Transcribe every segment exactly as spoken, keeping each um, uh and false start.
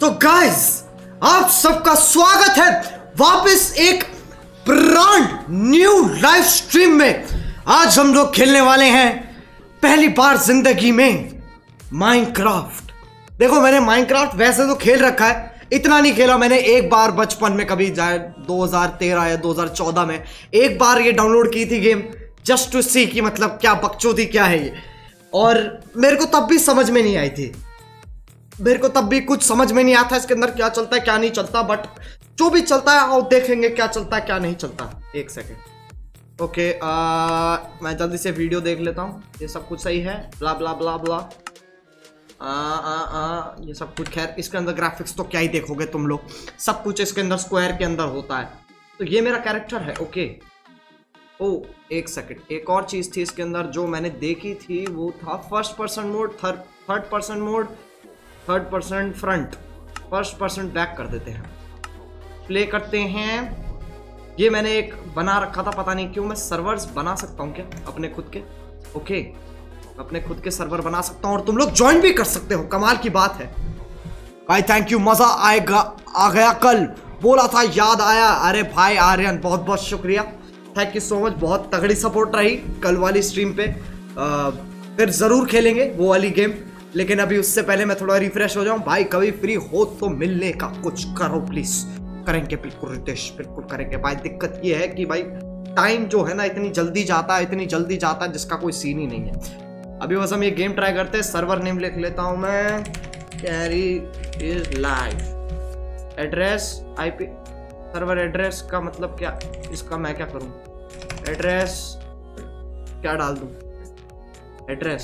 तो गाइस आप सबका स्वागत है वापस एक ब्रांड न्यू लाइव स्ट्रीम में। आज हम लोग खेलने वाले हैं पहली बार जिंदगी में माइनक्राफ्ट। देखो मैंने माइनक्राफ्ट वैसे तो खेल रखा है, इतना नहीं खेला मैंने। एक बार बचपन में कभी जाए दो हज़ार तेरह या दो हज़ार चौदह में एक बार ये डाउनलोड की थी गेम, जस्ट टू सी कि मतलब क्या बकचोदी क्या है ये। और मेरे को तब भी समझ में नहीं आई थी, मेरे को तब भी कुछ समझ में नहीं आता इसके अंदर क्या चलता है क्या नहीं चलता, बट जो भी चलता है और देखेंगे क्या चलता है क्या नहीं चलता। एक सेकेंड ओके, आ, मैं जल्दी से वीडियो देख लेता हूँ। ये सब कुछ सही है, ब्ला ब्ला ब्ला ब्ला आ, आ, आ, ये सब कुछ। खैर इसके अंदर ग्राफिक्स तो क्या ही देखोगे तुम लोग, सब कुछ इसके अंदर स्क्वायर के अंदर होता है। तो ये मेरा कैरेक्टर है। ओके ओ एक सेकेंड, एक और चीज़ थी इसके अंदर जो मैंने देखी थी, वो था first person mode, third third person mode, third person front, first person back कर देते हैं, प्ले करते हैं। ये मैंने एक बना रखा था, पता नहीं क्यों। मैं सर्वर्स बना सकता हूँ क्या अपने खुद के? ओके अपने खुद के सर्वर बना सकता हूँ और तुम लोग ज्वाइन भी कर सकते हो, कमाल की बात है भाई। थैंक यू, मजा आएगा आ गया कल, बोला था याद आया। अरे भाई आर्यन बहुत बहुत शुक्रिया, थैंक यू सो मच, बहुत तगड़ी सपोर्ट रही कल वाली स्ट्रीम पे। आ, फिर जरूर खेलेंगे वो वाली गेम, लेकिन अभी उससे पहले मैं थोड़ा रिफ्रेश हो जाऊं। भाई कभी फ्री हो तो मिलने का कुछ करो प्लीज। करेंगे बिल्कुल रितेश, बिल्कुल करेंगे भाई। दिक्कत ये है कि भाई टाइम जो है ना इतनी जल्दी जाता है, इतनी जल्दी जाता है जिसका कोई सीन ही नहीं है। अभी बस हम ये गेम ट्राई करते हैं। सर्वर नेम लिख लेता हूं मैं, Carry is live. Address IP, server address का मतलब क्या, इसका मैं क्या करूं? एड्रेस क्या डाल दूं? Address,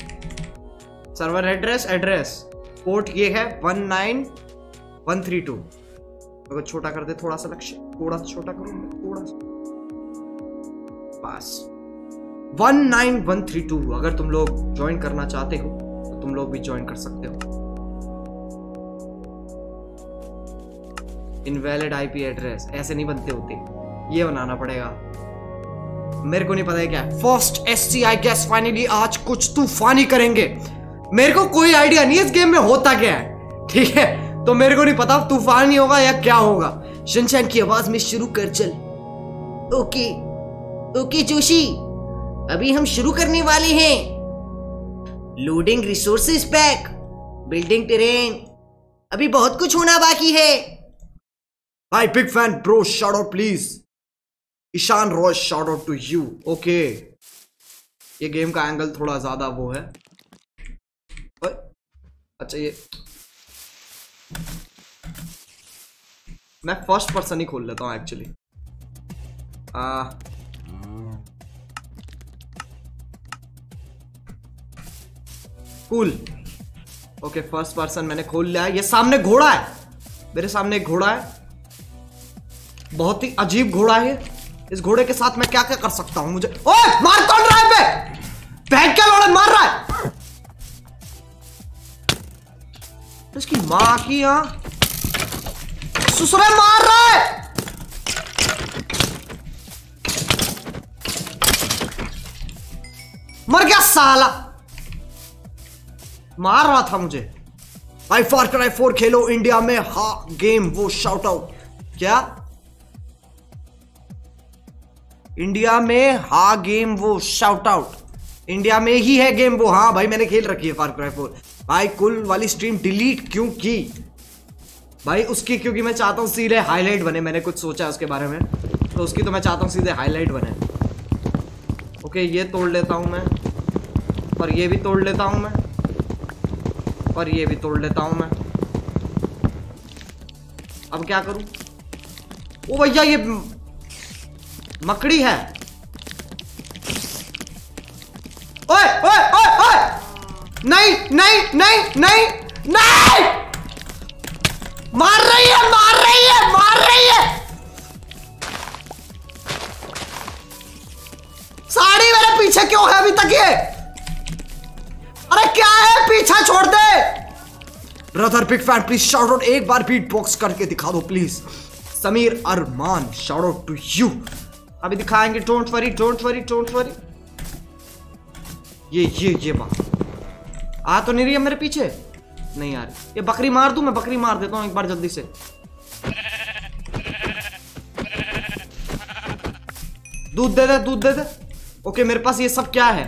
server address, address port ये है one nine one three two. अगर छोटा कर दे थोड़ा सा, लक्ष्य थोड़ा सा छोटा करूं, थोड़ा सा बस, one nine one three two. अगर तुम लोग ज्वाइन करना चाहते हो तो तुम लोग भी ज्वाइन कर सकते हो। इनवैलिड आईपी एड्रेस ऐसे नहीं बनते होते, ये बनाना पड़ेगा। मेरे को नहीं पता है क्या है। First SC I guess finally आज कुछ तूफानी करेंगे। मेरे को कोई आइडिया नहीं इस गेम में होता क्या है, ठीक है? तो मेरे को नहीं पता तूफान ही होगा या क्या होगा। शिनचैन की आवाज में शुरू कर चल। ओके ओके जोशी, अभी हम शुरू करने वाले हैं। Loading resources pack, building terrain, अभी बहुत कुछ होना बाकी है। Hi big fan bro, shout out please. Ishaan Roy shout out to you. Okay ये गेम का एंगल थोड़ा ज्यादा वो है। अच्छा ये मैं फर्स्ट पर्सन ही खोल लेता हूं actually. Cool okay first person मैंने खोल लिया है। ये सामने घोड़ा है, मेरे सामने एक घोड़ा है, बहुत ही अजीब घोड़ा है। इस घोड़े के साथ मैं क्या क्या कर सकता हूं? मुझे ओए मार कौन रहा है बे? बहन क्या लौड़े मार रहा है? इसकी मां की यहाँ ससुरे मार रहा है। मर गया साला, मार रहा था मुझे भाई। फार क्राई फोर खेलो इंडिया में, हाँ गेम वो शाउट आउट। क्या इंडिया में? हाँ गेम वो शाउट आउट, इंडिया में ही है गेम वो। हाँ भाई मैंने खेल रखी है फार क्राई फोर। भाई कुल वाली स्ट्रीम डिलीट क्यों की भाई? उसकी क्योंकि मैं चाहता हूँ सीधे हाईलाइट बने। मैंने कुछ सोचा है उसके बारे में, तो उसकी तो मैं चाहता हूँ सीधे हाईलाइट बने। ओके ये तोड़ लेता हूँ मैं, और ये भी तोड़ लेता हूँ मैं, और ये भी तोड़ लेता हूँ मैं। अब क्या करूँ? ओ भैया ये मकड़ी है। ओए ओए ओए ओए नहीं नहीं नहीं नहीं नहीं, मार रही है मार रही है मार रही है। साड़ी मेरे पीछे क्यों है अभी तक ये? अरे क्या है, पीछा छोड़ दे। Brother big fan please shout out, एक बार बीट बॉक्स करके दिखा दो please. Sameer Armaan shout out to you. अभी दिखाएंगे, don't worry don't worry don't worry. ये ये ये बात आ तो नहीं रही है मेरे पीछे। नहीं यार, ये बकरी मार दूं मैं? बकरी मार देता हूं एक बार जल्दी से। दूध दे दे, दूध दे दे। ओके मेरे पास ये सब क्या है?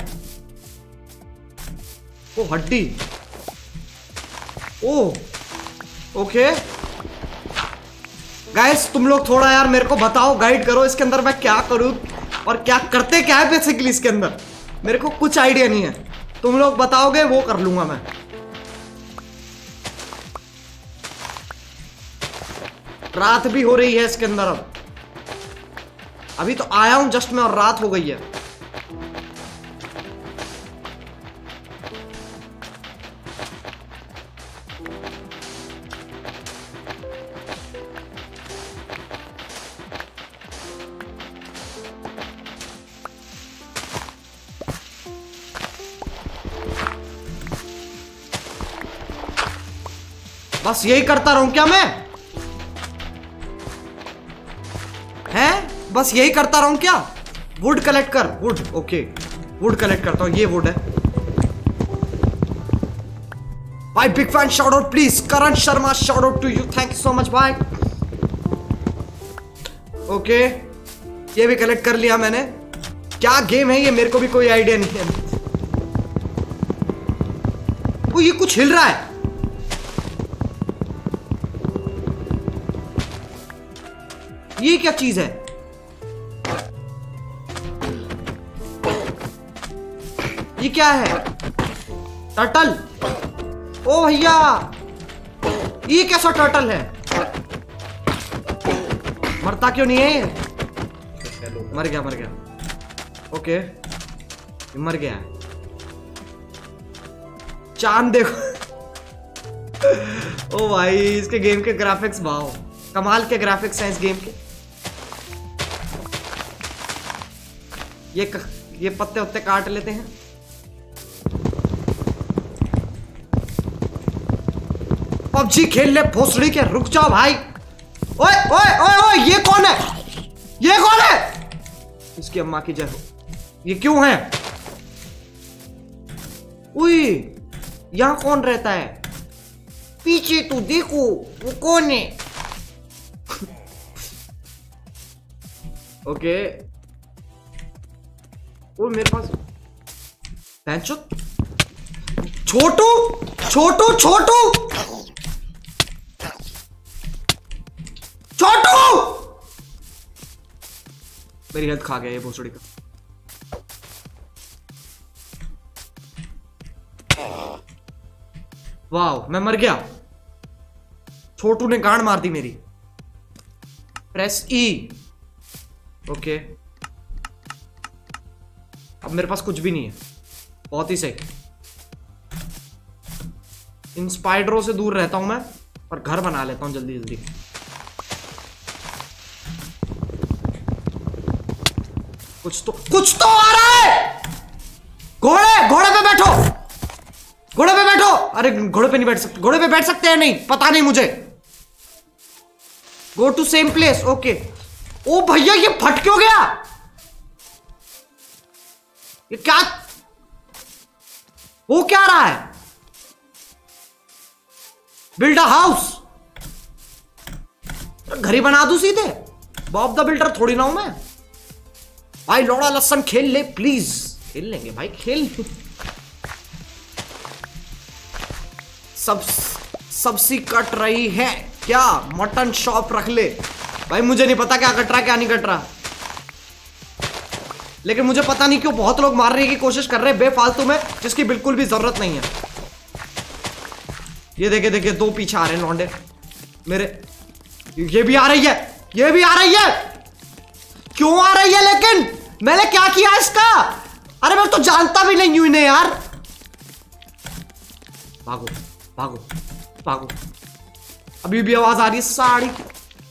ओ हड्डी। ओ ओके गाइस, तुम लोग थोड़ा यार मेरे को बताओ, गाइड करो इसके अंदर मैं क्या करूं और क्या करते क्या है बेसिकली इसके अंदर। मेरे को कुछ आइडिया नहीं है, तुम लोग बताओगे वो कर लूंगा मैं। रात भी हो रही है इसके अंदर। अब अभी तो आया हूं जस्ट मैं और रात हो गई है। बस यही करता रहूं क्या मैं? हैं? बस यही करता रहूं क्या? वुड कलेक्ट कर, वुड। ओके वुड कलेक्ट करता हूं, ये वुड है भाई। Big fan shout out please, Karan Sharma shout out to you, thank you so much भाई। ओके ये भी कलेक्ट कर लिया मैंने। क्या गेम है ये, मेरे को भी कोई आइडिया नहीं है। वो ये कुछ हिल रहा है। ये क्या चीज है? ये क्या है? टर्टल। ओ भैया ये कैसा टर्टल है? मरता क्यों नहीं है? मर गया मर गया। ओके मर गया है। चांद देखो। ओ भाई इसके गेम के ग्राफिक्स वाओ, कमाल के ग्राफिक्स हैं इस गेम के। ये क, ये पत्ते उत्ते काट लेते हैं। पबजी खेल ले भोसड़ी के, रुक जाओ भाई। ओए ओए ओए ओए ये कौन है? ये कौन है? इसकी अम्मा की जय हो। ये क्यों है? उई यहां कौन रहता है? पीछे तो देखो वो कौन है? ओके वो मेरे पास पैंचो छोटू छोटू छोटू छोटू मेरी हेल्थ खा गया ये भोसड़ी का। वाह मैं मर गया। छोटू ने गांड मार दी मेरी। प्रेस ई। ओके अब मेरे पास कुछ भी नहीं है, बहुत ही सही। इन स्पाइडरों से दूर रहता हूं मैं और घर बना लेता हूं जल्दी जल्दी। कुछ तो कुछ तो आ रहा है। घोड़े घोड़े पे बैठो, घोड़े पे बैठो। अरे घोड़े पे नहीं बैठ सकते, घोड़े पे बैठ सकते हैं नहीं पता नहीं मुझे। Go to same place. Okay ओ भैया ये फट क्यों गया? ये क्या वो क्या रहा है? Build a house. घर ही बना दूं सीधे। बॉब द बिल्डर थोड़ी ना हूं मैं भाई। लौड़ा लसन खेल ले प्लीज। खेल लेंगे भाई, खेल। सब सब्जी कट रही है क्या? मटन शॉप रख ले भाई। मुझे नहीं पता क्या कट रहा क्या नहीं कट रहा, लेकिन मुझे पता नहीं क्यों बहुत लोग मारने की कोशिश कर रहे हैं बेफालतू में, जिसकी बिल्कुल भी जरूरत नहीं है। ये देखे देखे दो पीछे आ रहे हैं लौंडे मेरे। ये भी आ रही है, ये भी आ रही है। क्यों आ रही है? लेकिन मैंने क्या किया इसका? अरे मैं तो जानता भी नहीं हूं इन्हें यार। भागो भागो भागो। अभी भी आवाज आ रही है साड़ी की।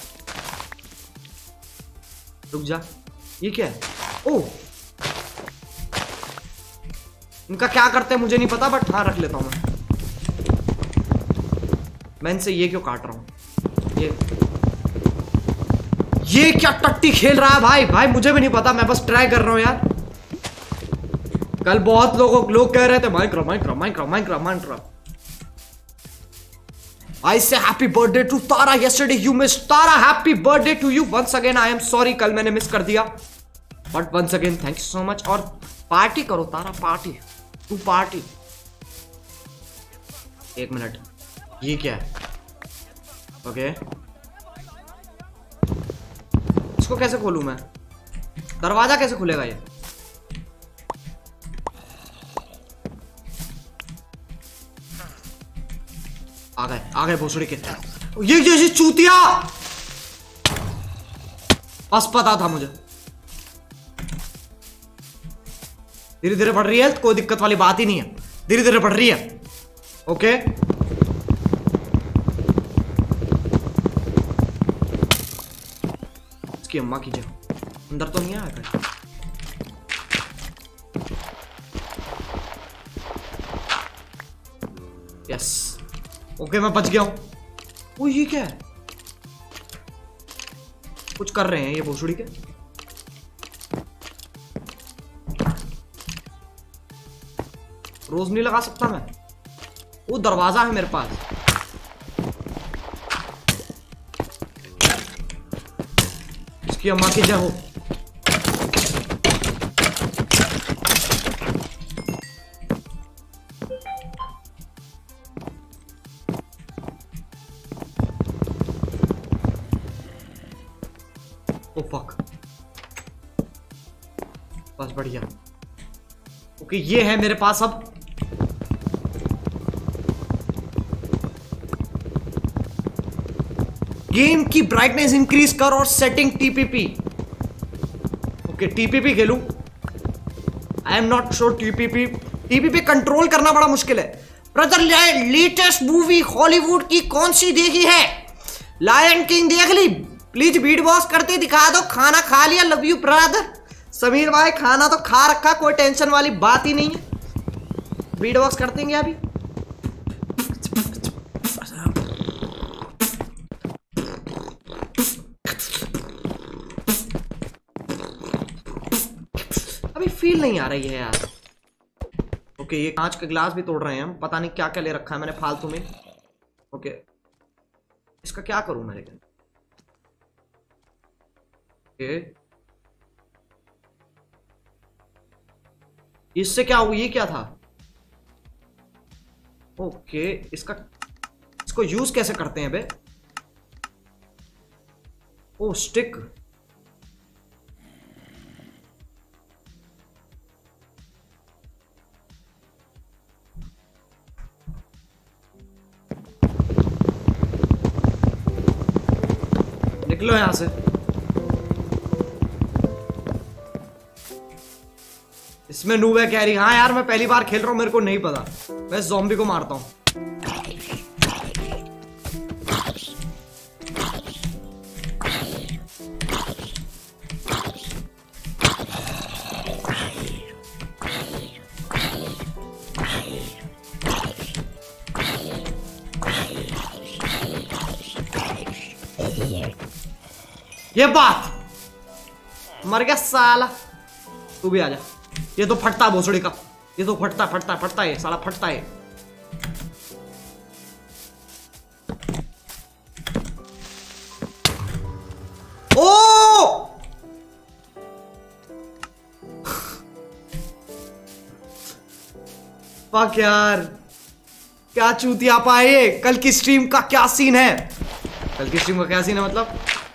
रुक जा, ये क्या है? ओ इनका क्या करते हैं मुझे नहीं पता, बट हाँ रख लेता हूं मैं। मैं इनसे ये क्यों काट रहा हूं? ये ये क्या टट्टी खेल रहा है भाई? भाई मुझे भी नहीं पता, मैं बस ट्राई कर रहा हूं यार। कल बहुत लोगों लोग कह रहे थे Minecraft Minecraft Minecraft Minecraft Minecraft. I say happy birthday to Tara. Yesterday you missed. Tara, happy birthday to you once again. I am sorry, कल मैंने मिस कर दिया. But once again, thank you so much. और party करो Tara, party. तू party. एक minute. ये क्या है? ओके. इसको कैसे खोलूं मैं? दरवाजा कैसे खुलेगा ये? आ गए, आ गए भोसड़ी के. ये ये चूतिया. बस पता था मुझे. धीरे धीरे बढ़ रही है, कोई दिक्कत वाली बात ही नहीं है. धीरे धीरे बढ़ रही है. ओके. इसकी अम्मा की जगह अंदर तो नहीं आया कहीं. यस. ओके मैं बच गया हूं. ओ ये क्या है? कुछ कर रहे हैं ये भोसड़ी के. रोज नहीं लगा सकता मैं. वो दरवाजा है मेरे पास. इसकी अम्मा की जय हो. Oh fuck. बस बढ़िया. ओके ये है मेरे पास अब. गेम की ब्राइटनेस इंक्रीज कर और सेटिंग टीपीपी. ओके टीपीपी खेलूं. I am not sure. TPP TPP control करना बड़ा मुश्किल है. ब्रदर लेटेस्ट मूवी हॉलीवुड की कौन सी देखी है? लायन किंग देख ली. प्लीज बीट बॉक्स करते दिखा दो. खाना खा लिया. Love you brother. समीर भाई खाना तो खा रखा, कोई टेंशन वाली बात ही नहीं है. बीट बॉक्स करते हैं अभी. अभी फील नहीं आ रही है यार. ओके ये कांच के ग्लास भी तोड़ रहे हैं हम. पता नहीं क्या क्या ले रखा है मैंने फालतू में. ओके इसका क्या करूं मैं लेकिन. ओके इससे क्या हुआ? ये क्या था? ओके इसका इसको यूज कैसे करते हैं बे? ओ स्टिक. निकलो यहां से. इसमें नूब है कह रही. हाँ यार मैं पहली बार खेल रहा हूं, मेरे को नहीं पता. मैं ज़ॉम्बी को मारता हूं. ये बात. मर गया साला. तू भी आ जा. ये तो फटता है भोसड़ी का. ये तो फटता फटता फटता है साला. फटता है. ओ फक यार. क्या चूतिया पाए. कल की स्ट्रीम का क्या सीन है? कल की स्ट्रीम का क्या सीन है मतलब?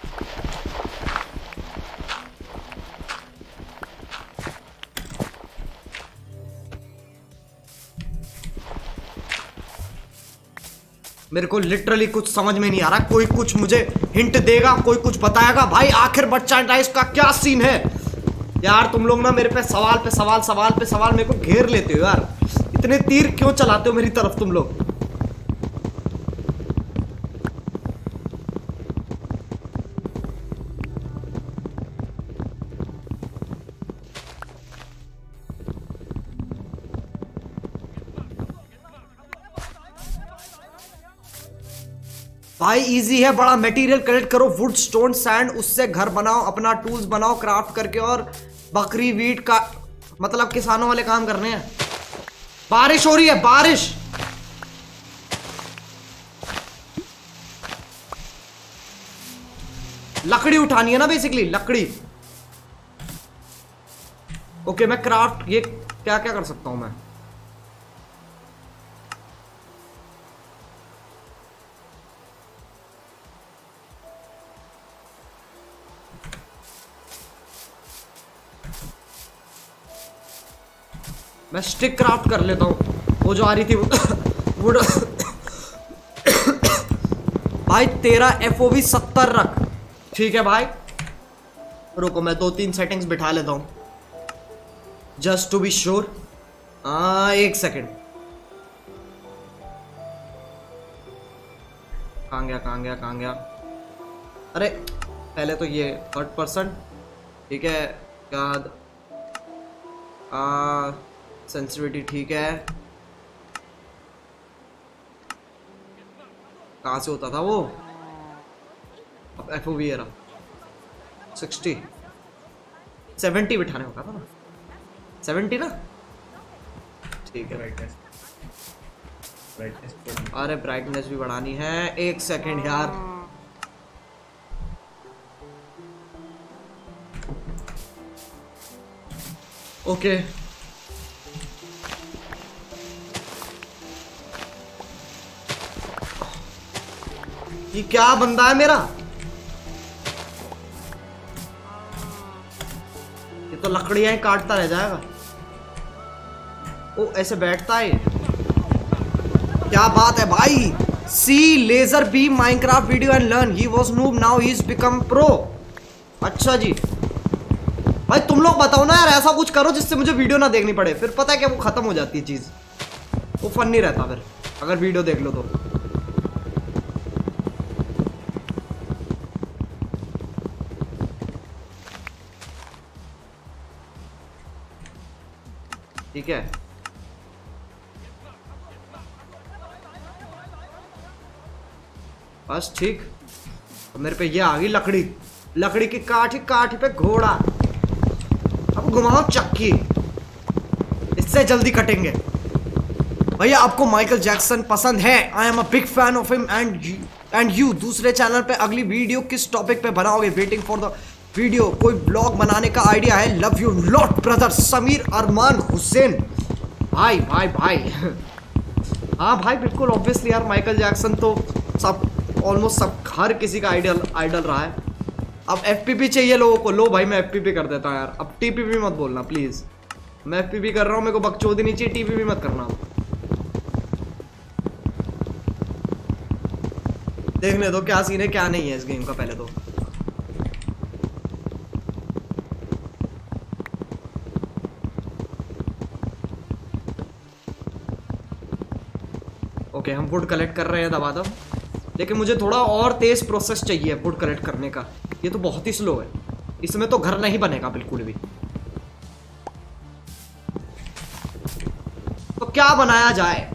मेरे को लिटरली कुछ समझ में नहीं आ रहा. कोई कुछ मुझे हिंट देगा, कोई कुछ बताएगा. भाई आखिर बच्चा टाइस का क्या सीन है यार? तुम लोग ना मेरे पे सवाल पे सवाल सवाल पे सवाल मेरे को घेर लेते हो यार. इतने तीर क्यों चलाते हो मेरी तरफ तुम लोग? भाई इजी है बड़ा. मटेरियल कलेक्ट करो. Wood stone sand. उससे घर बनाओ, अपना टूल्स बनाओ क्राफ्ट करके. और बकरी वीट का मतलब किसानों वाले काम करने हैं. बारिश हो रही है. बारिश. लकड़ी उठानी है ना बेसिकली, लकड़ी। ओके मैं क्राफ्ट ये क्या क्या कर सकता हूं मैं? मैं स्टिक क्राफ्ट कर लेता हूँ, वो जो आ रही थी वुड। भाई तेरा एफओवी सत्तर रख, ठीक है भाई। रुको मैं दो तीन सेटिंग्स बिठा लेता हूँ जस्ट टू बी श्योर। हाँ एक सेकेंड, कहाँ गया कहाँ गया कहाँ गया? अरे पहले तो ये थर्ड पर्सन, ठीक है। क्या सेंसिटिविटी ठीक है। कहाँ से होता था वो? अब एफ ओ वी रहा सिक्सटी सेवेंटी बिठाने होगा था ना, सेवेंटी ना, ठीक है। ब्राइटनेस ब्राइटनेस अरे ब्राइटनेस भी बढ़ानी है, एक सेकेंड यार। ओके ये क्या बंदा है मेरा? ये तो लकड़ियां ही काटता रह जाएगा। ओ ऐसे बैठता है, क्या बात है भाई। See laser be Minecraft video and learn, he was noob now he is become pro. अच्छा जी भाई तुम लोग बताओ ना यार, ऐसा कुछ करो जिससे मुझे वीडियो ना देखनी पड़े, फिर पता है क्या वो खत्म हो जाती है चीज, वो फन नहीं रहता फिर अगर वीडियो देख लो तो। ठीक है बस ठीक। अब मेरे पे ये आ गई लकड़ी, लकड़ी की काठी, काठी पे घोड़ा। अब घुमाओ चक्की, इससे जल्दी कटेंगे। भैया आपको माइकल जैक्सन पसंद है? I am a big fan of him and and you. दूसरे चैनल पे अगली वीडियो किस टॉपिक पे बनाओगे? Waiting for the video. कोई ब्लॉग बनाने का आइडिया है? Love you lot brother. Sameer Armaan Hussain. भाई भाई भाई हाँ भाई बिल्कुल ऑब्वियसली यार, माइकल जैक्सन तो सब ऑलमोस्ट सब हर किसी का आइडल आइडल रहा है। अब एफपीपी चाहिए लोगों को, लो भाई मैं एफपीपी कर देता हूँ यार। अब टीपीपी मत बोलना प्लीज, मैं एफपीपी कर रहा हूँ, मेरे को बकचोदी नहीं चाहिए, टीपीपी मत करना। देखने दो क्या सीन है क्या नहीं है इस गेम का पहले तो। ओके हम वुड कलेक्ट कर रहे हैं दबा दब, लेकिन मुझे थोड़ा और तेज प्रोसेस चाहिए वुड कलेक्ट करने का, ये तो बहुत ही स्लो है। इसमें तो घर नहीं बनेगा बिल्कुल भी। तो क्या बनाया जाए?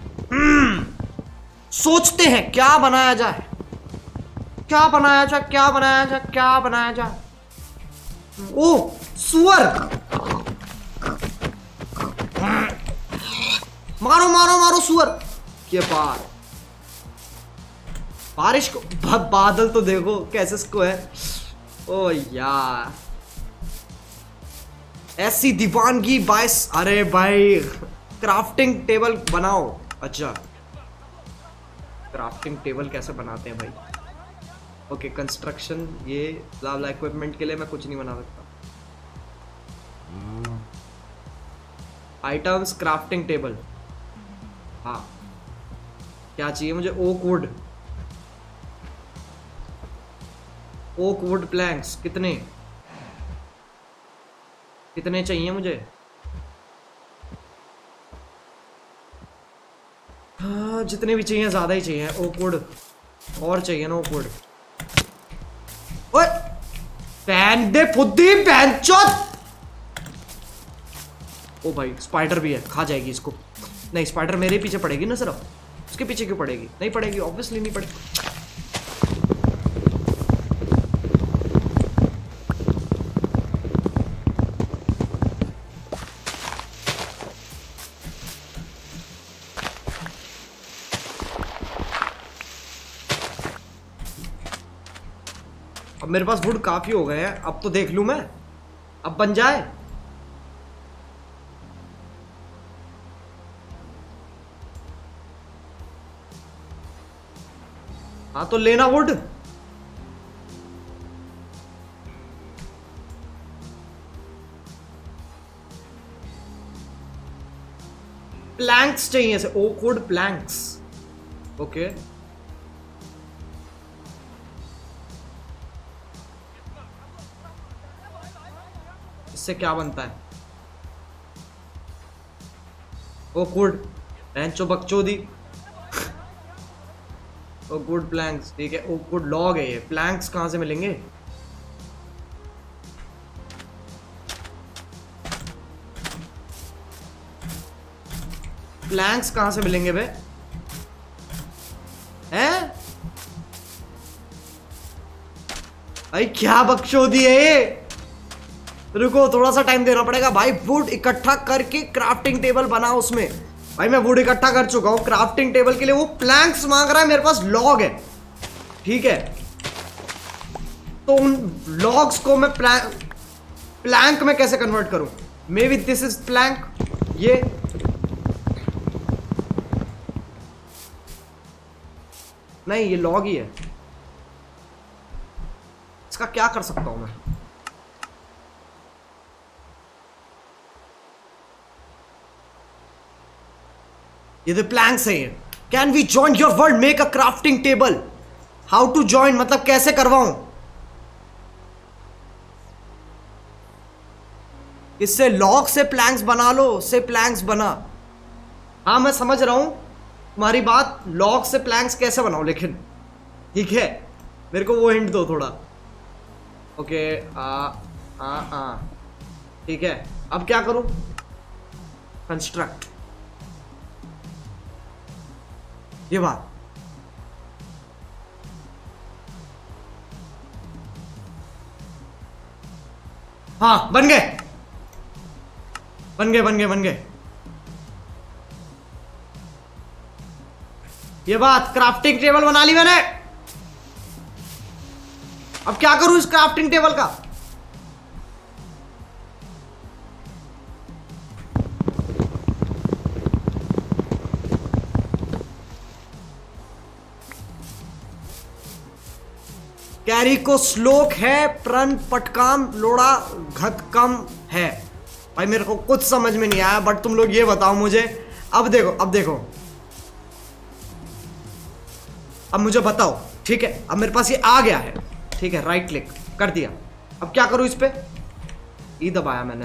सोचते हैं क्या बनाया जाए, क्या बनाया जाए, क्या बनाया जाए, क्या बनाया जाए। ओ सुअर, मारो मारो मारो सुअर के पार। बारिश को बादल तो देखो कैसे इसको है। ओ यार ऐसी दीवानगी बाइस। अरे भाई क्राफ्टिंग टेबल बनाओ। अच्छा क्राफ्टिंग टेबल कैसे बनाते हैं भाई? ओके कंस्ट्रक्शन, ये लाला इक्विपमेंट के लिए मैं कुछ नहीं बना सकता। आइटम्स क्राफ्टिंग टेबल, हाँ क्या चाहिए मुझे? Oak wood, oak wood planks कितने कितने चाहिए मुझे? हाँ जितने भी चाहिए ज्यादा ही चाहिए। ओक वुड और चाहिए ना, ओक वुड। ओए पैन दे फुद्दी पैन चोद। ओ भाई स्पाइडर भी है, खा जाएगी इसको। नहीं स्पाइडर मेरे पीछे पड़ेगी ना सिर्फ, उसके पीछे क्यों पड़ेगी? नहीं पड़ेगी ऑब्वियसली नहीं पड़ेगी। अब मेरे पास वुड काफी हो गए हैं, अब तो देख लूं मैं, अब बन जाए। हाँ तो लेना वुड। प्लैंक्स चाहिए से, ओक वुड प्लैंक्स। ओके इससे क्या बनता है? ओक वुड एंचो बकचोदी। ओक वुड प्लैंक्स, ठीक है। ओक वुड लॉग है ये, प्लैंक्स कहां से मिलेंगे? प्लैंक्स कहां से मिलेंगे बे? हैं? भाई क्या बकचोदी है ये? रुको थोड़ा सा टाइम देना पड़ेगा भाई। वुड इकट्ठा करके क्राफ्टिंग टेबल बना उसमें। भाई मैं वुड इकट्ठा कर चुका हूं क्राफ्टिंग टेबल के लिए। वो प्लैंक्स मांग रहा है, मेरे पास लॉग है, ठीक है। तो उन लॉग्स को मैं प्लैंक प्लैंक में कैसे कन्वर्ट करूं? Maybe this is plank. ये नहीं, ये लॉग ही है। इसका क्या कर सकता हूं मैं? ये तो प्लैंक्स है। Can we join your world, make a crafting table. How to join मतलब कैसे करवाऊं? इससे लॉग से प्लैंक्स बना लो, से प्लैंक्स बना। हाँ मैं समझ रहा हूं तुम्हारी बात, लॉग से प्लैंक्स कैसे बनाओ, लेकिन ठीक है मेरे को वो हिंट दो थोड़ा। ओके आ आ आ ठीक है, अब क्या करूं? कंस्ट्रक्ट, ये बात। हाँ बन गए बन गए बन गए बन गए। ये बात, क्राफ्टिंग टेबल बना ली मैंने। अब क्या करूं इस क्राफ्टिंग टेबल का? कैरी को श्लोक है, प्रण पटकाम लोड़ा घतकम है। भाई मेरे को कुछ समझ में नहीं आया, बट तुम लोग ये बताओ मुझे। अब देखो अब देखो अब मुझे बताओ, ठीक है। अब मेरे पास ये आ गया है, ठीक है। राइट क्लिक कर दिया। अब क्या करूं इस पे? ई दबाया मैंने।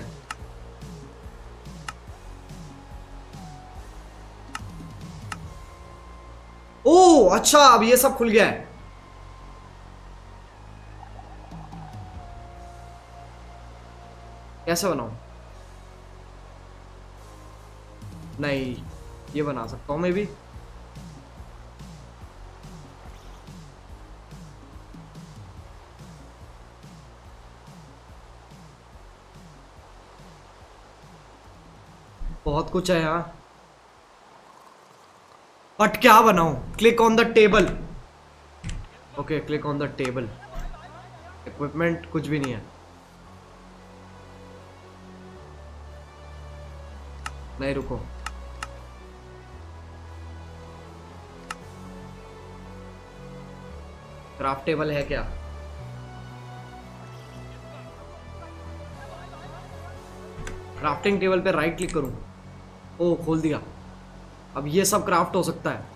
ओह अच्छा, अब ये सब खुल गया है। कैसे बनाऊं? नहीं, ये बना सकता हूं मैं भी। बहुत कुछ है यहाँ, बट क्या बनाऊं? Click on the table. Okay click on the table. Equipment कुछ भी नहीं है। नहीं रुको, क्राफ्ट टेबल है क्या? क्राफ्टिंग टेबल पे राइट क्लिक करूं, ओ खोल दिया। अब ये सब क्राफ्ट हो सकता है,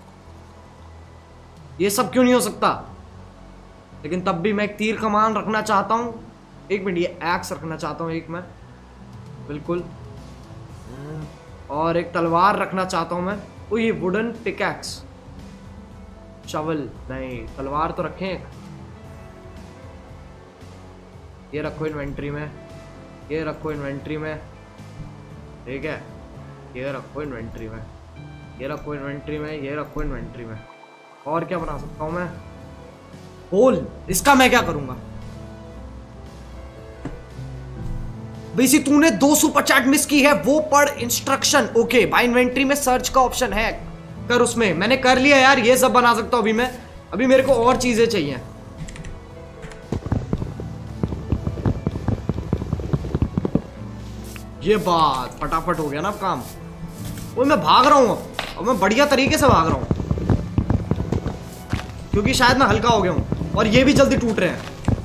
ये सब क्यों नहीं हो सकता? लेकिन तब भी मैं एक तीर कमान रखना चाहता हूं। एक मिनट, ये एक्स रखना चाहता हूं एक मैं, बिल्कुल। और एक तलवार रखना चाहता हूं मैं। ओ ये वुडन पिकैक्स, शवल नहीं, तलवार तो रखें। ये रखो इन्वेंट्री में, ये रखो इन्वेंट्री में, ठीक है। ये रखो इन्वेंट्री में, ये रखो इन्वेंट्री में, ये रखो इन्वेंट्री में। और क्या बना सकता हूं मैं? होल, इसका मैं क्या करूंगा? बेसी तूने दो सुपर चैट मिस की है, वो पढ़ इंस्ट्रक्शन। ओके भाई, इन्वेंट्री में सर्च का ऑप्शन है, कर उसमें। मैंने कर लिया यार, ये सब बना सकता हूं अभी मैं। अभी मेरे को और चीजें चाहिए। ये बात फटाफट हो गया ना अब काम। वो मैं भाग रहा हूँ और मैं बढ़िया तरीके से भाग रहा हूँ क्योंकि शायद मैं हल्का हो गया हूँ और ये भी जल्दी टूट रहे हैं।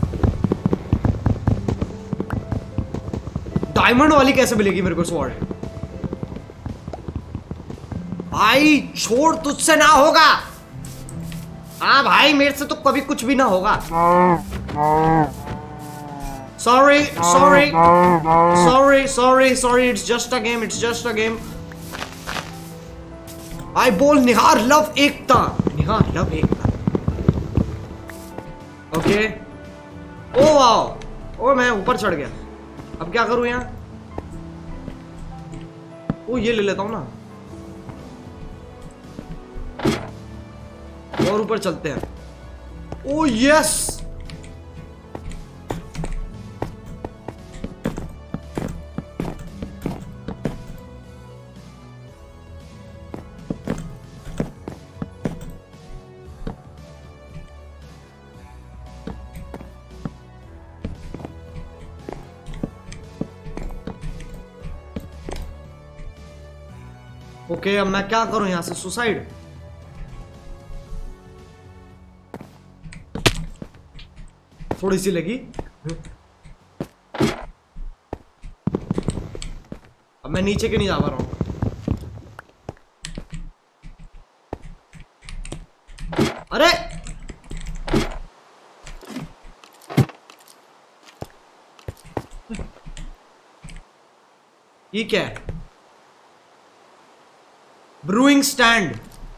डायमंड वाली कैसे मिलेगी मेरे को स्वॉर्ड? भाई छोड़, तुझसे ना होगा। हाँ भाई मेरे से तो कभी कुछ भी ना होगा। Sorry sorry sorry sorry sorry it's just a game, it's just a game. I बोल Nihar love Ekta, Nihar love Ekta. Okay oh wow, ओ मैं ऊपर चढ़ गया। अब क्या करूं यहाँ? ओ ये ले लेता हूं ना और ऊपर चलते हैं। ओ यस, ओके okay, अब मैं क्या करूं यहां से? सुसाइड? थोड़ी सी लगी। अब मैं नीचे के नहीं जा पा रहा हूं। अरे ये क्या है? Brewing stand.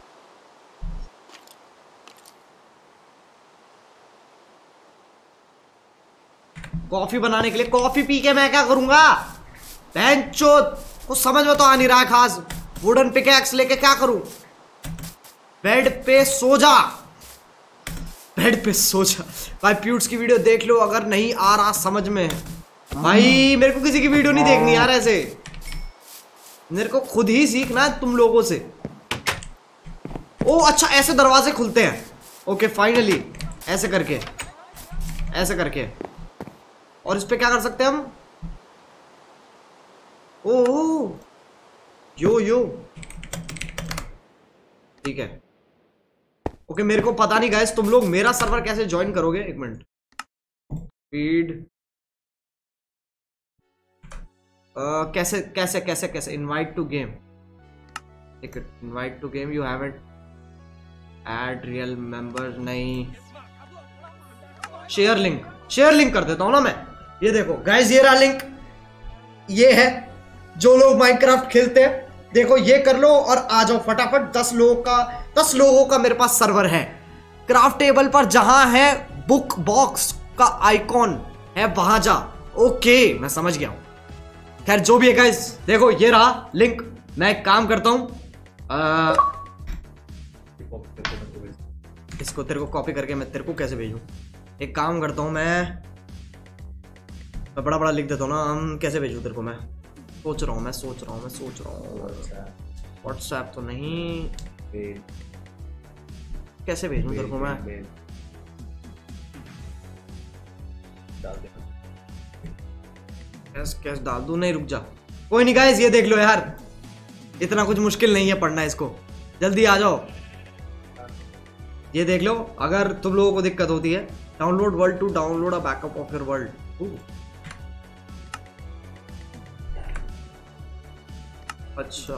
कॉफी बनाने के लिए। कॉफी पी के मैं क्या करूंगा? बेंचोद कुछ समझ में तो आ नहीं रहा है खास। वुडन पिकैक्स लेके क्या करूं? बेड पे सो जा, बेड पे सो जा। भाई प्यूट्स की वीडियो देख लो अगर नहीं आ रहा समझ में। भाई मेरे को किसी की वीडियो नहीं देखनी यार ऐसे, मेरे को खुद ही सीखना है तुम लोगों से। ओ अच्छा ऐसे दरवाजे खुलते हैं। ओके फाइनली ऐसे करके, ऐसे करके। और इस पे क्या कर सकते हैं हम? ओ यो यो ठीक है। ओके मेरे को पता नहीं गाइस तुम लोग मेरा सर्वर कैसे ज्वाइन करोगे। एक मिनट, फीड Uh, कैसे कैसे कैसे कैसे invite to game. Invite to game you haven't add real member. नहीं, शेयर लिंक, शेयर लिंक कर देता हूं ना मैं। ये देखो गाइस ये रहा लिंक, ये है। जो लोग माइनक्राफ्ट खेलते हैं देखो ये कर लो और आ जाओ फटाफट। दस लोगों का दस लोगों का मेरे पास सर्वर है। क्राफ्ट टेबल पर जहां है बुक बॉक्स का आइकॉन है वहां जा। ओके मैं समझ गया हूं। खैर जो भी है गाइस देखो ये रहा लिंक। मैं एक काम करता हूं, इसको तेरे को कॉपी करके मैं तेरे को कैसे भेजूं? एक काम करता हूं मैं मैं बड़ा बड़ा लिख देता हूं ना। हम कैसे भेजूं तेरे को? मैं सोच रहा हूं मैं सोच रहा हूं मैं सोच रहा हूं व्हाट्सएप तो नहीं, कैसे भेजूं तेरे को मैं? कैस कैस डाल दूं? नहीं रुक जा, कोई नहीं गाइस ये देख लो यार, इतना कुछ मुश्किल नहीं है पढ़ना इसको। जल्दी आ जाओ, ये देख लो। अगर तुम लोगों को दिक्कत होती है, download world to download a backup of your world. अच्छा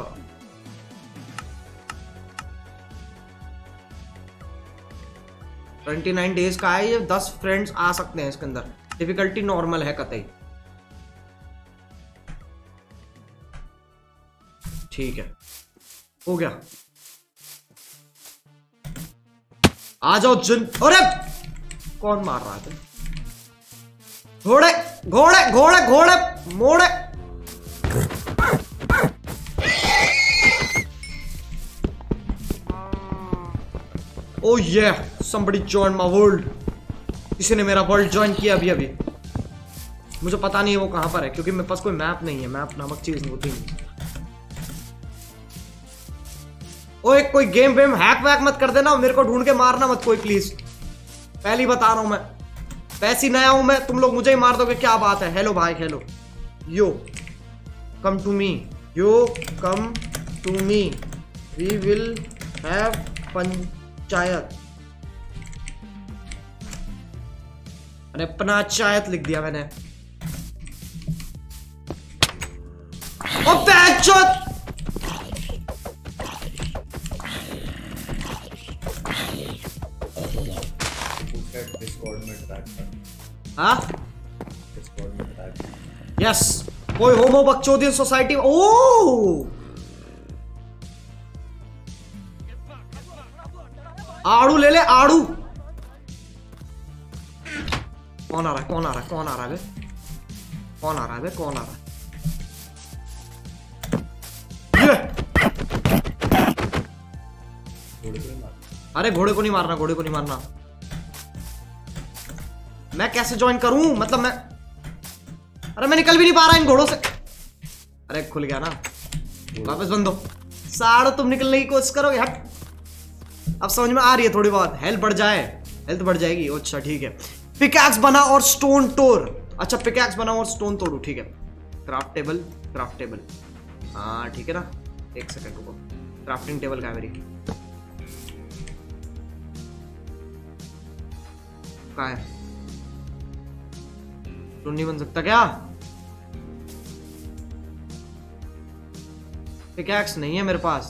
ट्वेंटी नाइन डेज का है ये। दस फ्रेंड्स आ सकते हैं इसके अंदर। डिफिकल्टी नॉर्मल है कतई। ठीक है हो गया। आ जाओ जिन। अरे कौन मार रहा था? घोड़े घोड़े घोड़े घोड़े मोड़े। ओ ये somebody join my world। किसी ने मेरा वर्ल्ड ज्वाइन किया अभी अभी। मुझे पता नहीं है वो कहां पर है क्योंकि मेरे पास कोई मैप नहीं है। मैप नामक चीज नहीं होती नहीं। ओए कोई गेम वेम हैक वैक मत कर देना, मेरे को ढूंढ के मारना मत कोई प्लीज। पहली बता रहा हूं मैं, वैसी नया हूं मैं, तुम लोग मुझे ही मार दोगे। क्या बात है? हेलो भाई hello. Yo come to me, you come to me, we will have panchayat. अरे पंचायत लिख दिया मैंने। ओ बैचोद, डिस्कॉर्ड में ट्रैक कर। हाँ डिस्कॉर्ड में ट्रैक कर। यस, कोई होमो बकचोदियन सोसाइटी। ओ आड़ू ले ले, आड़ू। कौन आ रहा है, कौन आ रहा है, कौन आ रहा है बे, कौन आ रहा है बे, कौन आ रहा है? अरे घोड़े को नहीं मारना, घोड़े को नहीं मारना। मैं कैसे ज्वाइन करूं, मतलब मैं, अरे मैं निकल भी नहीं पा रहा इन घोड़ों से। अरे खुल गया ना, वापस बंद दो। साड़ो तुम निकलने की कोशिश करोगे, हट। अब समझ में आ रही है थोड़ी बहुत। हेल्थ बढ़ जाए, हेल्थ बढ़ जाएगी। अच्छा ठीक है। पिकैक्स बना और स्टोन तोड़। अच्छा पिकैक्स बना और स्टोन तोड़ू, ठीक है। क्राफ्ट टेबल, क्राफ्ट टेबल, हाँ ठीक है ना। एक सेकंड रुको, क्राफ्टिंग टेबल कहाँ है मेरी, कहाँ है? तो नहीं बन सकता क्या? पिकैक्स नहीं है मेरे पास।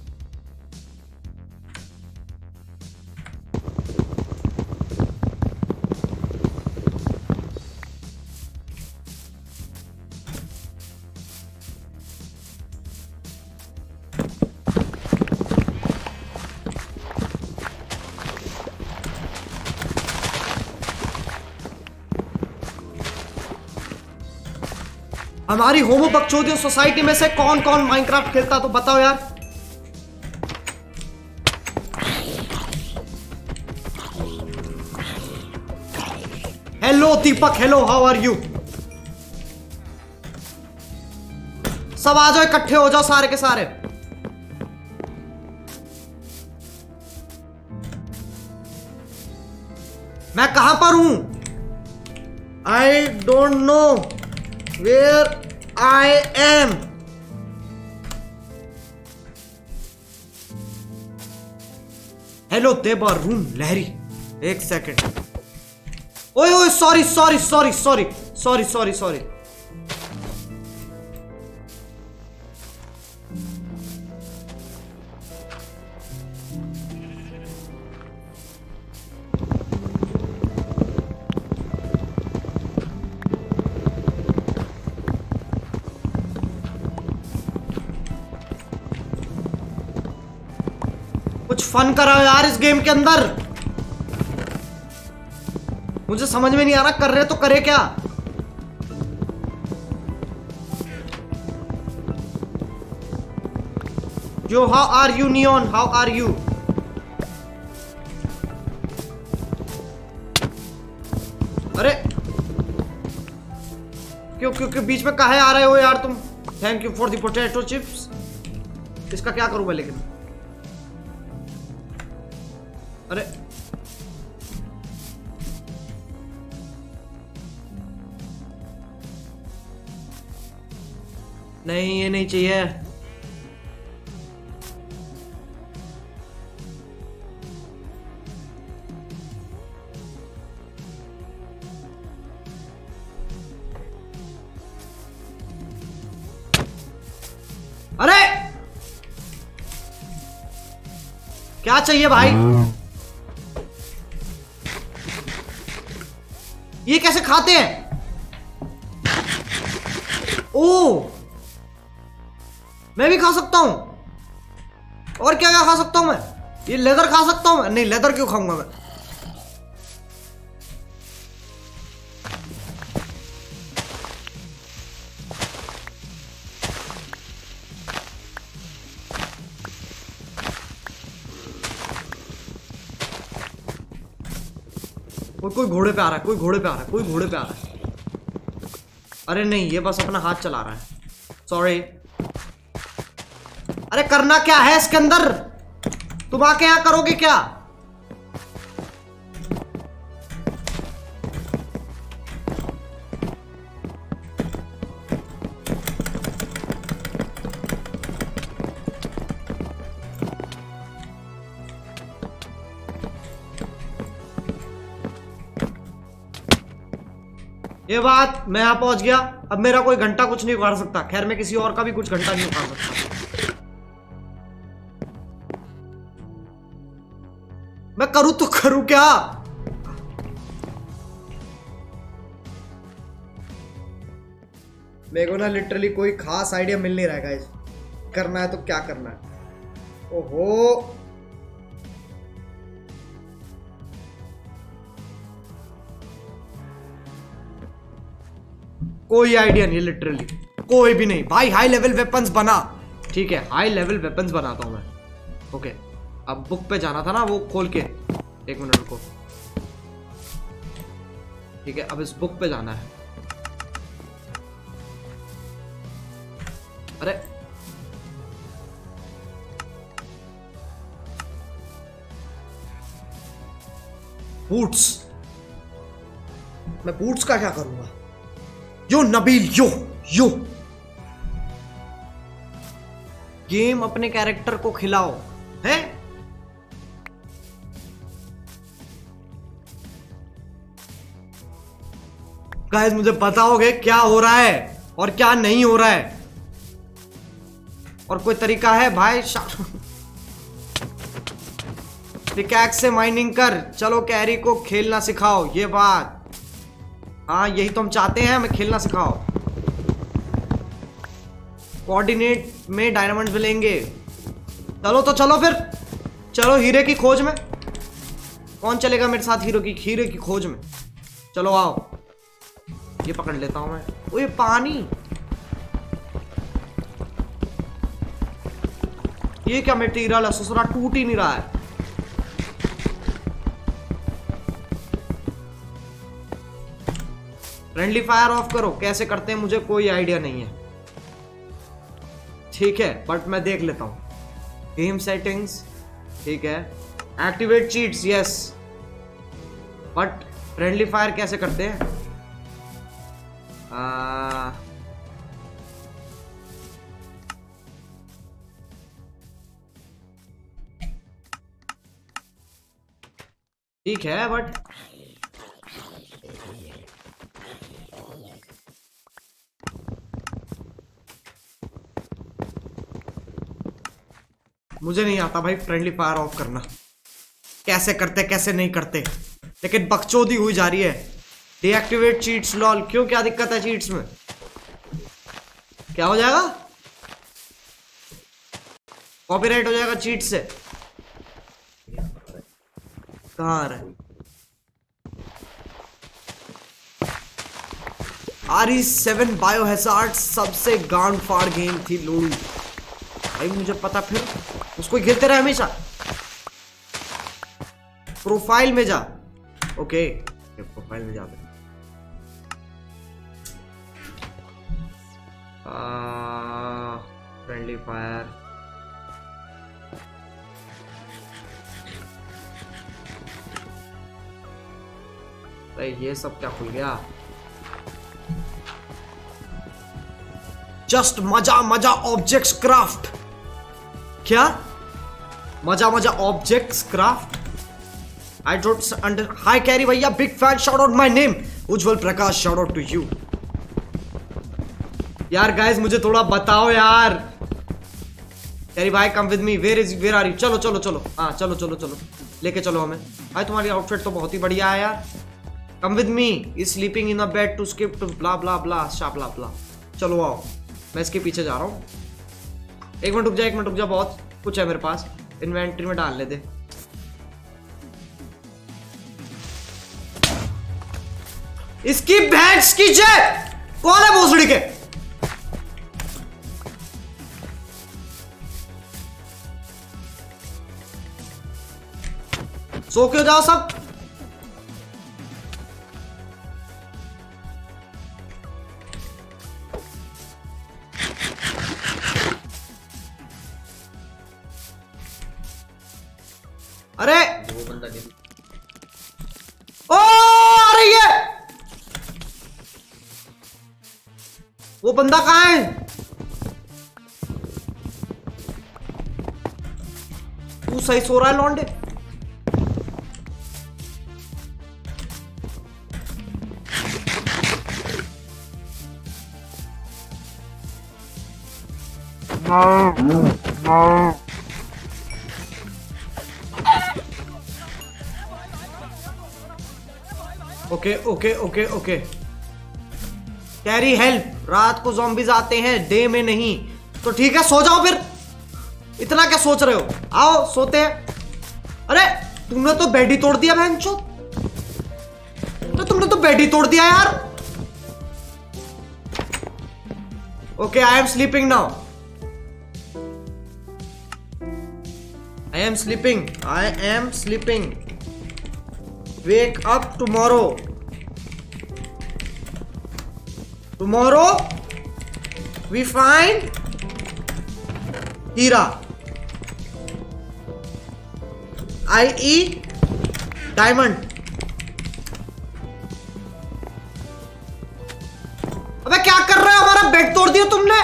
हमारी होमो बकचोदियों सोसाइटी में से कौन कौन माइनक्राफ्ट खेलता तो बताओ यार। Hello Deepak, hello, how are you? सब आ जाओ, इकट्ठे हो जाओ सारे के सारे। मैं कहां पर हूं? I don't know where I am. Hello Deva रूम लहरी, एक सेकेंड। ओए ओए sorry sorry sorry sorry sorry sorry sorry. कुछ फन कराओ यार इस गेम के अंदर। मुझे समझ में नहीं आ रहा, कर रहे तो करे क्या? जो how are you Neon, how are you? अरे क्यों क्यों क्यों बीच में काहे आ रहे हो यार तुम? Thank you for the potato chips. इसका क्या करूं मैं लेकिन? अरे नहीं, ये नहीं चाहिए। अरे क्या चाहिए भाई? ये कैसे खाते हैं? ओ मैं भी खा सकता हूं। और क्या क्या खा सकता हूं मैं? ये लेदर खा सकता हूं मैं? नहीं, लेदर क्यों खाऊंगा मैं? कोई कोई घोड़े पे आ रहा है, कोई घोड़े पे आ रहा है, कोई घोड़े पे आ रहा है। अरे नहीं, ये बस अपना हाथ चला रहा है। सॉरी। अरे करना क्या है इसके अंदर? तुम आके यहां करोगे क्या? ये बात, मैं यहां पहुंच गया। अब मेरा कोई घंटा कुछ नहीं उखाड़ सकता। खैर मैं किसी और का भी कुछ घंटा नहीं उखाड़ सकता। मैं करूं तो करूं क्या? मेरे को ना लिटरली कोई खास आइडिया मिल नहीं रहा है गाइस। करना है तो क्या करना है? ओहो, कोई आइडिया नहीं, लिटरली कोई भी नहीं भाई। हाई लेवल वेपन्स बना, ठीक है, हाई लेवल वेपन्स बनाता हूं मैं। ओके, अब बुक पे जाना था ना, वो खोल के, एक मिनट रुको। ठीक है, अब इस बुक पे जाना है। अरे बूट्स, मैं बूट्स का क्या करूंगा? Yo Nabeel, yo yo game अपने कैरेक्टर को खिलाओ, है? गाइस मुझे बताओगे क्या हो रहा है और क्या नहीं हो रहा है? और कोई तरीका है भाई? पिकैक्स से माइनिंग कर, चलो कैरी को खेलना सिखाओ। ये बात, हाँ यही तो हम चाहते हैं, हमें खेलना सिखाओ। कोऑर्डिनेट में डायमंड मिलेंगे। चलो तो चलो फिर, चलो हीरे की खोज में। कौन चलेगा मेरे साथ हीरो की हीरे की खोज में? चलो आओ, ये पकड़ लेता हूं मैं। ओ ये पानी, ये क्या मटेरियल है? ससुरा टूट ही नहीं रहा है। फ्रेंडली फायर ऑफ करो, कैसे करते हैं मुझे कोई आइडिया नहीं है, ठीक है, बट मैं देख लेता हूं। गेम सेटिंग्स, ठीक है, activate cheats, yes, but friendly fire कैसे करते हैं? आ... ठीक है, बट मुझे नहीं आता भाई फ्रेंडली फायर ऑफ करना। कैसे करते कैसे नहीं करते, लेकिन बकचोदी हुई जा रही है। डीएक्टिवेट चीट्स, लॉल, क्यों, क्या दिक्कत है चीट्स में? क्या हो जाएगा? कॉपीराइट हो जाएगा चीट से? कहां आ रहा है? आर ई सेवन बायोहैजार्ड सबसे गांड फाड़ गेम थी लोड़ू भाई, मुझे पता। फिर उसको गिरते रहे हमेशा। प्रोफाइल में जा, ओके, प्रोफाइल में जा। फ्रेंडली फायर, ये सब क्या खुल गया? जस्ट मजा मजा ऑब्जेक्ट्स क्राफ्ट। क्या मजा मजा objects craft? I don't under. Hi Carry भैया, big fan, shout out my name Ujjwal Prakash, shout out to you. यार गाइस मुझे थोड़ा बताओ यार। कैरी भाई come with me, where is where are you? चलो चलो चलो, हाँ चलो चलो चलो, लेके चलो हमें। भाई तुम्हारी आउटफिट तो बहुत ही बढ़िया है यार। Come with me, is sleeping in a bed to skip to blah blah blah शा ब्ला ब्ला। चलो आओ, मैं इसके पीछे जा रहा हूँ। एक मिनट रुक जा, एक मिनट रुक जा, बहुत कुछ है मेरे पास, इन्वेंटरी में डालने दे। इसकी भैंस की जय। कौन है भोसड़ी के? सो क्यों जाओ सब? अरे वो बंदा नहीं। ओ आ रही है। वो बंदा कहां है? तू सही सो रहा है लौंडे? Okay okay okay okay Carry help. रात को ज़ॉम्बीज आते हैं, डे में नहीं। तो ठीक है, सो जाओ फिर। इतना क्या सोच रहे हो? आओ सोते हैं। अरे तुमने तो बेड ही तोड़ दिया बहनचोद। तो तुमने तो बेड ही तोड़ दिया यार। Okay I am sleeping now. I am sleeping I am sleeping Wake up tomorrow. Tomorrow we find heera, I E diamond. अबे क्या कर रहे हो? हमारा बेड तोड़ दिया तुमने।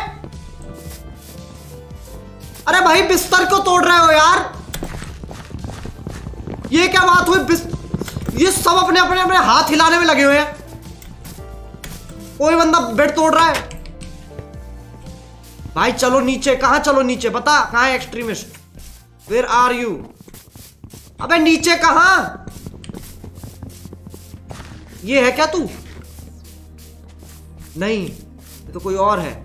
अरे भाई बिस्तर क्यों तोड़ रहे हो यार? ये क्या बात हुई? बिस्तर ये सब अपने अपने अपने हाथ हिलाने में लगे हुए हैं। कोई बंदा बेड तोड़ रहा है। भाई चलो नीचे। कहां चलो नीचे? बता कहां है एक्सट्रीमिस्ट? Where are you? अबे नीचे कहां? ये है क्या तू? नहीं ये तो कोई और है।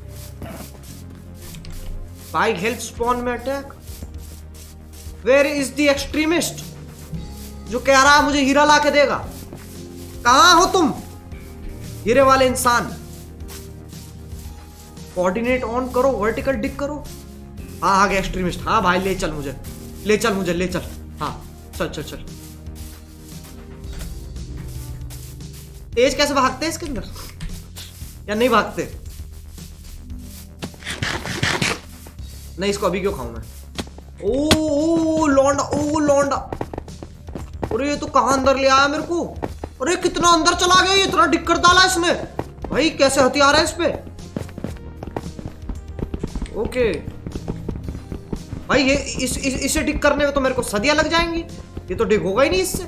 भाई हेल्थ स्पॉन में attack. Where is the extremist जो कह रहा है मुझे हीरा ला के देगा? कहां हो तुम हीरे वाले इंसान? कोऑर्डिनेट ऑन करो, वर्टिकल डिक करो। हाँ आ गया एक्सट्रीमिस्ट। हाँ भाई ले चल मुझे, ले चल मुझे, ले चल। हाँ चल चल चल। तेज कैसे भागते हैं इसके अंदर या नहीं भागते? नहीं इसको अभी क्यों खाऊं मैं? ओ, ओ लौंडा, ओ लौंडा। अरे ये तो कहां अंदर ले आया मेरे को? अरे कितना अंदर चला गया, ये इतना डिक कर डाला इसने। भाई कैसे हथियार है इस पे? ओके भाई ये इस, इस इसे डिक करने में तो मेरे को सदियां लग जाएंगी। ये तो डिक होगा ही नहीं इससे।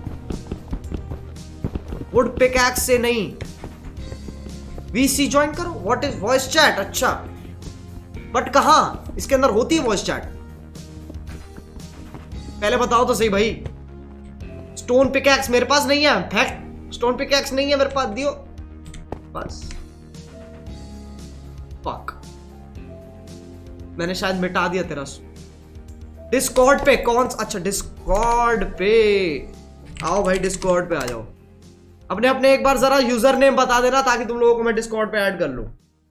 वुड पिकैक्स से नहीं। वीसी ज्वाइन करो। What is voice chat? अच्छा बट कहां इसके अंदर होती है वॉइस चैट? पहले बताओ तो सही भाई। स्टोन पिकैक्स मेरे पास नहीं है। फैक्ट स्टोन पिकैक्स नहीं है मेरे पास, दियो बस। फक मैंने शायद मिटा दिया तेरा। डिस्कॉर्ड पे कौन? अच्छा डिस्कॉर्ड पे आओ भाई, डिस्कॉर्ड पे आ जाओ। अपने अपने एक बार जरा यूजर नेम बता देना ताकि तुम लोगों को मैं डिस्कॉर्ड पे ऐड कर लूं।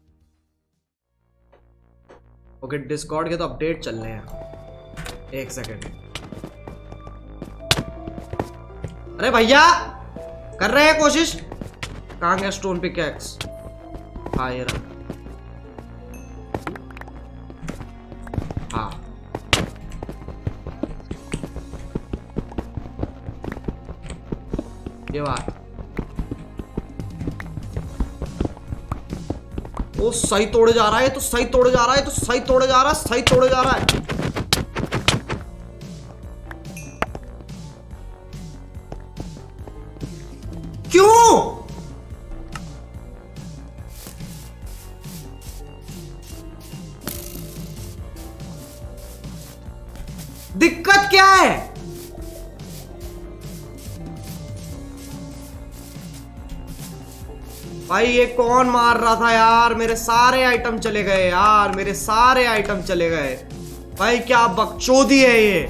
ओके डिस्कॉर्ड के तो अपडेट चल रहे हैं। एक सेकेंड। अरे भैया कर रहे हैं कोशिश। कहां गया स्टोन पिकैक्स? हाँ ये रहा। हाँ ये बात। वो सही तोड़े जा रहा है, तो सही तोड़े जा रहा है, तो सही तोड़े जा रहा है, सही तोड़े जा रहा है। क्यों? दिक्कत क्या है? भाई ये कौन मार रहा था यार? मेरे सारे आइटम चले गए यार, मेरे सारे आइटम चले गए। भाई क्या बकचोदी है ये।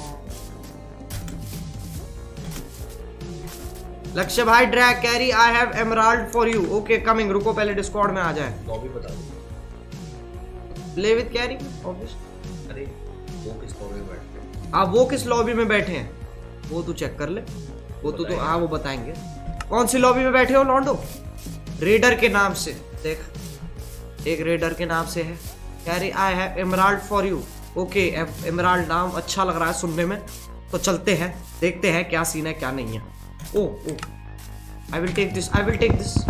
लक्ष्य भाई drag Carry I have emerald for you. Okay coming. रुको पहले डिस्कॉर्ड में आ जाए। लॉबी बता दो। Play with Carry obvious. अरे वो किस लॉबी में बैठे हैं? हाँ वो किस लॉबी में बैठे हैं वो तू चेक कर ले। वो तो हाँ वो बताएंगे। कौन सी लॉबी में बैठे हो लॉन्डो? रेडर के नाम से देख, एक रेडर के नाम से है। Carry I have emerald for you. Okay emerald नाम अच्छा लग रहा है सुनने में, तो चलते हैं देखते हैं क्या सीन है क्या नहीं है। Oh oh I will take this, I will take this.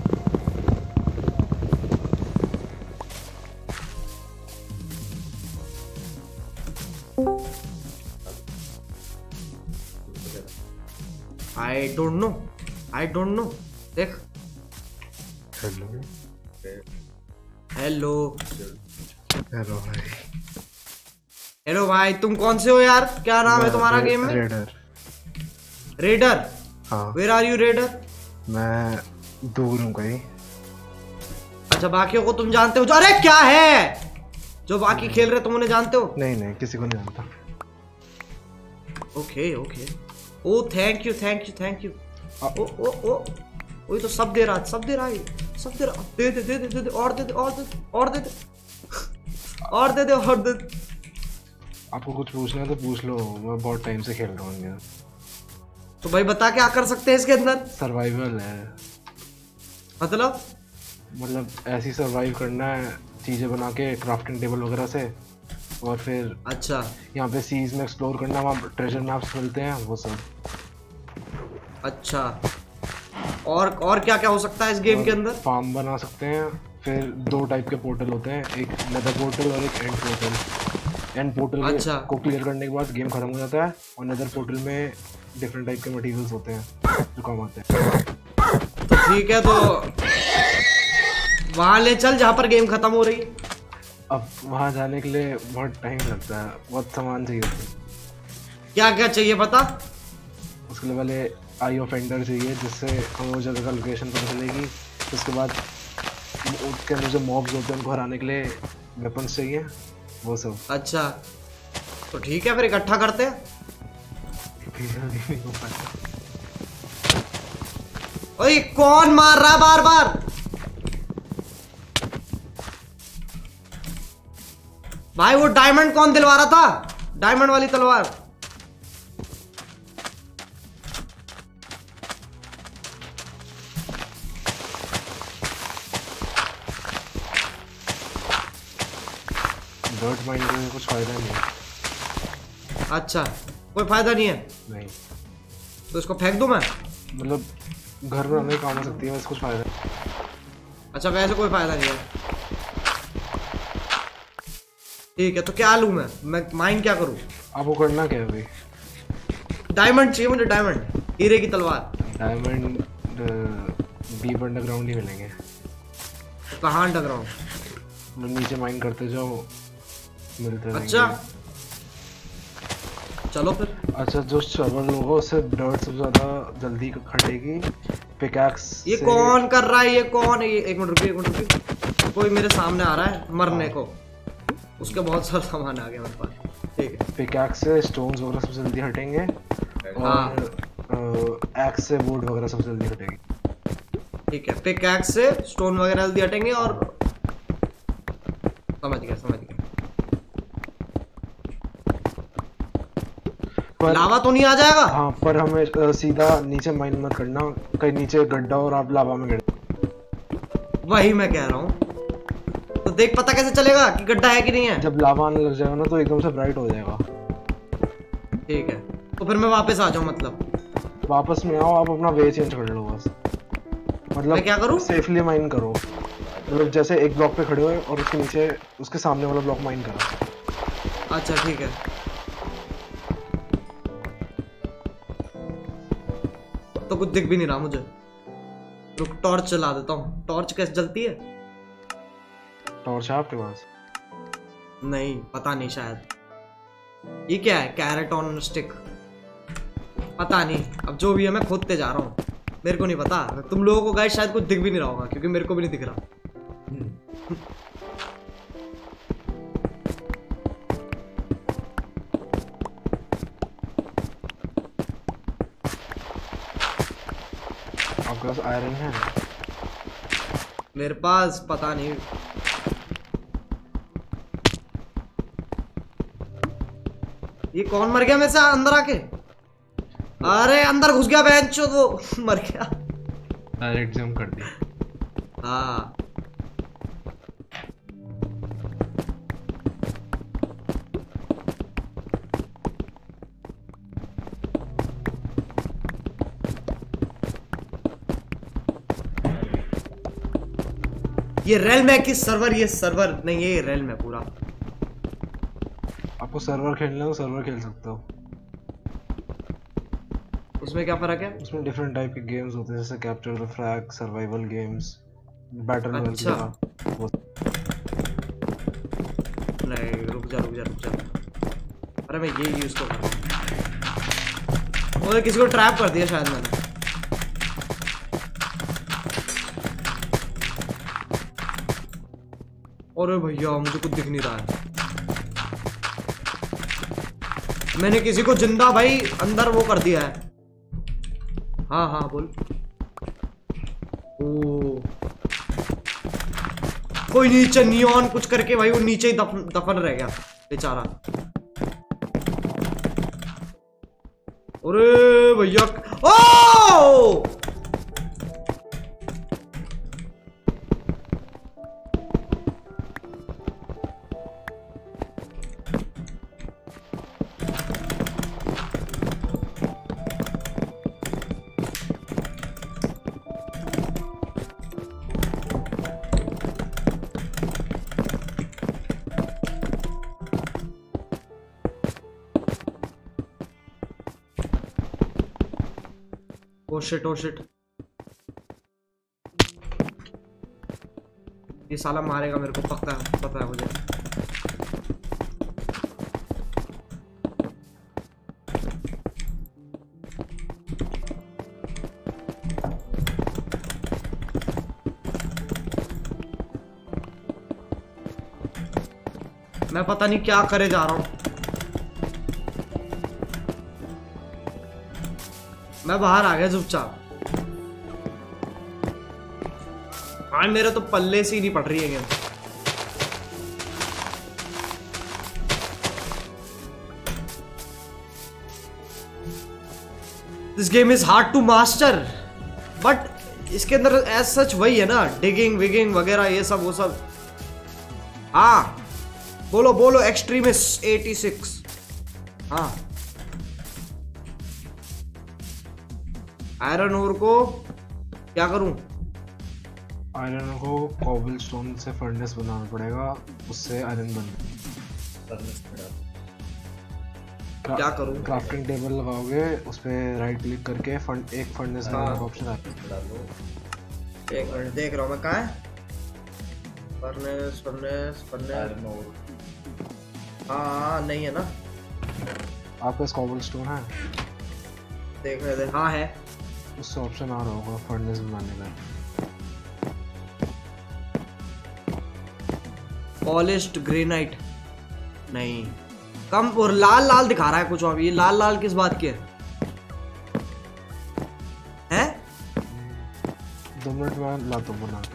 I don't know, I don't know. देख हेलो हेलो हेलो भाई। हेलो भाई, तुम कौन से हो यार? क्या नाम है तुम्हारा गेम में? रेडर। रेडर? हाँ। Where are you raider? मैं दूर हूँ कहीं। अच्छा, बाकियों को तुम जानते हो? जो अरे क्या है जो बाकी खेल रहे तुम उन्हें जानते हो? नहीं नहीं, किसी को नहीं जानता। Okay okay. Oh thank you thank you thank you. Oh oh oh वही तो सब दे रहा सब दे रहा है सब दे रहा। दे दे दे दे दे दे और दे दे और दे और दे दे और दे दे और दे। आपको कुछ पूछना है तो पूछ लो, मैं बहुत टाइम से खेल रहा हूँ। तो भाई बता, क्या कर सकते हैं इसके अंदर? सर्वाइवल है। मतलब मतलब ऐसी सर्वाइव करना है, चीज़ें बना के क्राफ्टिंग टेबल वगैरह से, और फिर अच्छा यहाँ पे सीज में एक्सप्लोर करना, वहाँ ट्रेजर मैप्स मिलते हैं वो सब। अच्छा, और और क्या क्या हो सकता है इस गेम के अंदर? फार्म बना सकते हैं। फिर दो टाइप के पोर्टल होते हैं, एक नेदर पोर्टल और एक एंड पोर्टल। एंड पोर्टल अच्छा। को क्लियर करने के बाद गेम खत्म हो जाता है, और नेदर पोर्टल में डिफरेंट टाइप के मटेरियल्स होते हैं जो काम आते हैं। तो ठीक है, तो वहां ले चल जहाँ पर गेम खत्म हो रही है। अब वहाँ जाने के लिए बहुत टाइम लगता है, बहुत सामान चाहिए होता है। क्या क्या चाहिए बता? उसके लिए पहले आई ऑफ एंडर चाहिए, जिससे हमें वो जगह का लोकेशन पता चलेगी। उसके बाद उसके अंदर जो मॉब्स होते हैं उनको हराने के लिए वेपन्स चाहिए, वो सब। अच्छा तो ठीक है, फिर इकट्ठा करते हैं। ओए कौन मार रहा बार बार? भाई वो डायमंड कौन दिलवा रहा था? डायमंड वाली तलवार। डर्ट माइन करने कुछ फायदा नहीं है। अच्छा, कोई फायदा नहीं है? नहीं। तो इसको फेंक दूं मैं? मतलब घर में हमें काम आ सकती है, बस कुछ फायदा नहीं। अच्छा, वैसे कोई फायदा नहीं है। ठीक है, तो क्या लूं मैं? मैं माइन क्या करूं? आपको करना क्या है भाई? डायमंड चाहिए मुझे, डायमंड, हीरे की तलवार। डायमंड डीप अंडरग्राउंड ही मिलेंगे। तो कहाँ अंडरग्राउंड? मतलब नीचे माइन करते जाओ, मिलते रहेंगे। अच्छा चलो फिर। अच्छा, जो शवल होगा उससे डर्ट सबसे ज्यादा जल्दी हटेगी। पिकैक्स ये कौन कर रहा है? ये कौन है? ये एक मिनट रुकिए, एक मिनट रुकिए। कोई मेरे सामने आ रहा है मरने को। उसके बहुत सारा सामान आ गया मेरे पास। ठीक है। पिकैक्स से स्टोन्स वगैरह सबसे जल्दी हटेंगे, और एक्स से वुड वगैरह सबसे जल्दी हटेगी। ठीक है, पिकैक्स से स्टोन वगैरह जल्दी हटेंगे, और समझ गया समझ गया। पर लावा तो नहीं आ जाएगा? हाँ, पर हमें अ, सीधा नीचे माइन मत करना, कहीं नीचे गड्ढा और आप लावा में गिर। वही मैं कह रहा हूँ। तो देख पता कैसे चलेगा कि गड्ढा है कि नहीं है? जब लावा आने लग जाएगा ना, तो एकदम से ब्राइट हो जाएगा। ठीक है, तो फिर मैं वापस आ जाऊँ? मतलब वापस में आओ, आप अपना वे चेंज कर लो बस। मतलब मैं क्या करूँ? सेफली माइन करो। मतलब जैसे एक ब्लॉक पे खड़े हुए और उसके नीचे उसके सामने वाला ब्लॉक माइन करो। अच्छा ठीक है। तो कुछ दिख भी नहीं रहा मुझे। रुक, टॉर्च चला देता हूँ। टॉर्च कैसे जलती है? टॉर्च है आपके पास? नहीं, पता नहीं, शायद। ये क्या है? Carrot on stick? पता नहीं, अब जो भी है मैं खोदते जा रहा हूँ। मेरे को नहीं पता। तुम लोगों को गाइस शायद कुछ दिख भी नहीं रहा होगा, क्योंकि मेरे को भी नहीं दिख रहा। आपके पास आयरन है? मेरे पास पता नहीं। ये कौन मर गया मेरे से अंदर आके? अरे अंदर घुस गया बेंच, वो मर गया। डायरेक्ट जंप कर दिया। हाँ, ये रेल्म है कि सर्वर? ये सर्वर नहीं है, ये रेल्म है पूरा। आपको सर्वर खेलना हो सर्वर खेल सकते हो। उसमें क्या फर्क है? उसमें डिफरेंट टाइप के गेम्स होते हैं, जैसे capture the flag, survival games, battle royale. अच्छा। गया, रुक जा। अरे मैं ये यूज को कर रहा हूँ। और किसी को ट्रैप कर दिया शायद मैंने। अरे भैया मुझे कुछ दिख नहीं रहा है। मैंने किसी को जिंदा भाई अंदर वो कर दिया है। हाँ हाँ बोल। ओ कोई नीचे नियॉन कुछ करके भाई वो नीचे ही दफन दफन रह गया बेचारा। अरे भैया ओ ओ शिट ओ शिट, ये साला मारेगा मेरे को पक्का पता है मुझे। मैं पता नहीं क्या करे जा रहा हूं। मैं बाहर आ गया चुपचाप। हाँ मेरे तो पल्ले से ही नहीं पड़ रही है game. This game is hard to master, but इसके अंदर एज सच वही है ना, डिगिंग विगिंग वगैरह ये सब वो सब। हाँ बोलो बोलो एक्सट्रीमिस्ट एटी सिक्स। हाँ आयरन ओर को क्या करूं? आयरन को कॉबल स्टोन से फर्नेस बनाना पड़ेगा, उससे आयरन बन। क्या करूं? क्राफ्टिंग टेबल लगाओगे, उस पे राइट क्लिक करके फंड एक फर्नेस बनाने का ऑप्शन आता है। एक मिनट देख रहा हूं मैं, कहां है फर्नेस फर्नेस फर्नेस? हाँ नहीं है ना आपके पास कॉबल स्टोन है? देख रहे थे। हाँ है, उससे ऑप्शन आ रहा होगा फर्नेस बनाने का। पॉलिश्ड ग्रेनाइट नहीं, कम और लाल लाल दिखा रहा है कुछ। अभी ये लाल लाल किस बात की है? हैं? दो मिनट में लाता हूं बना।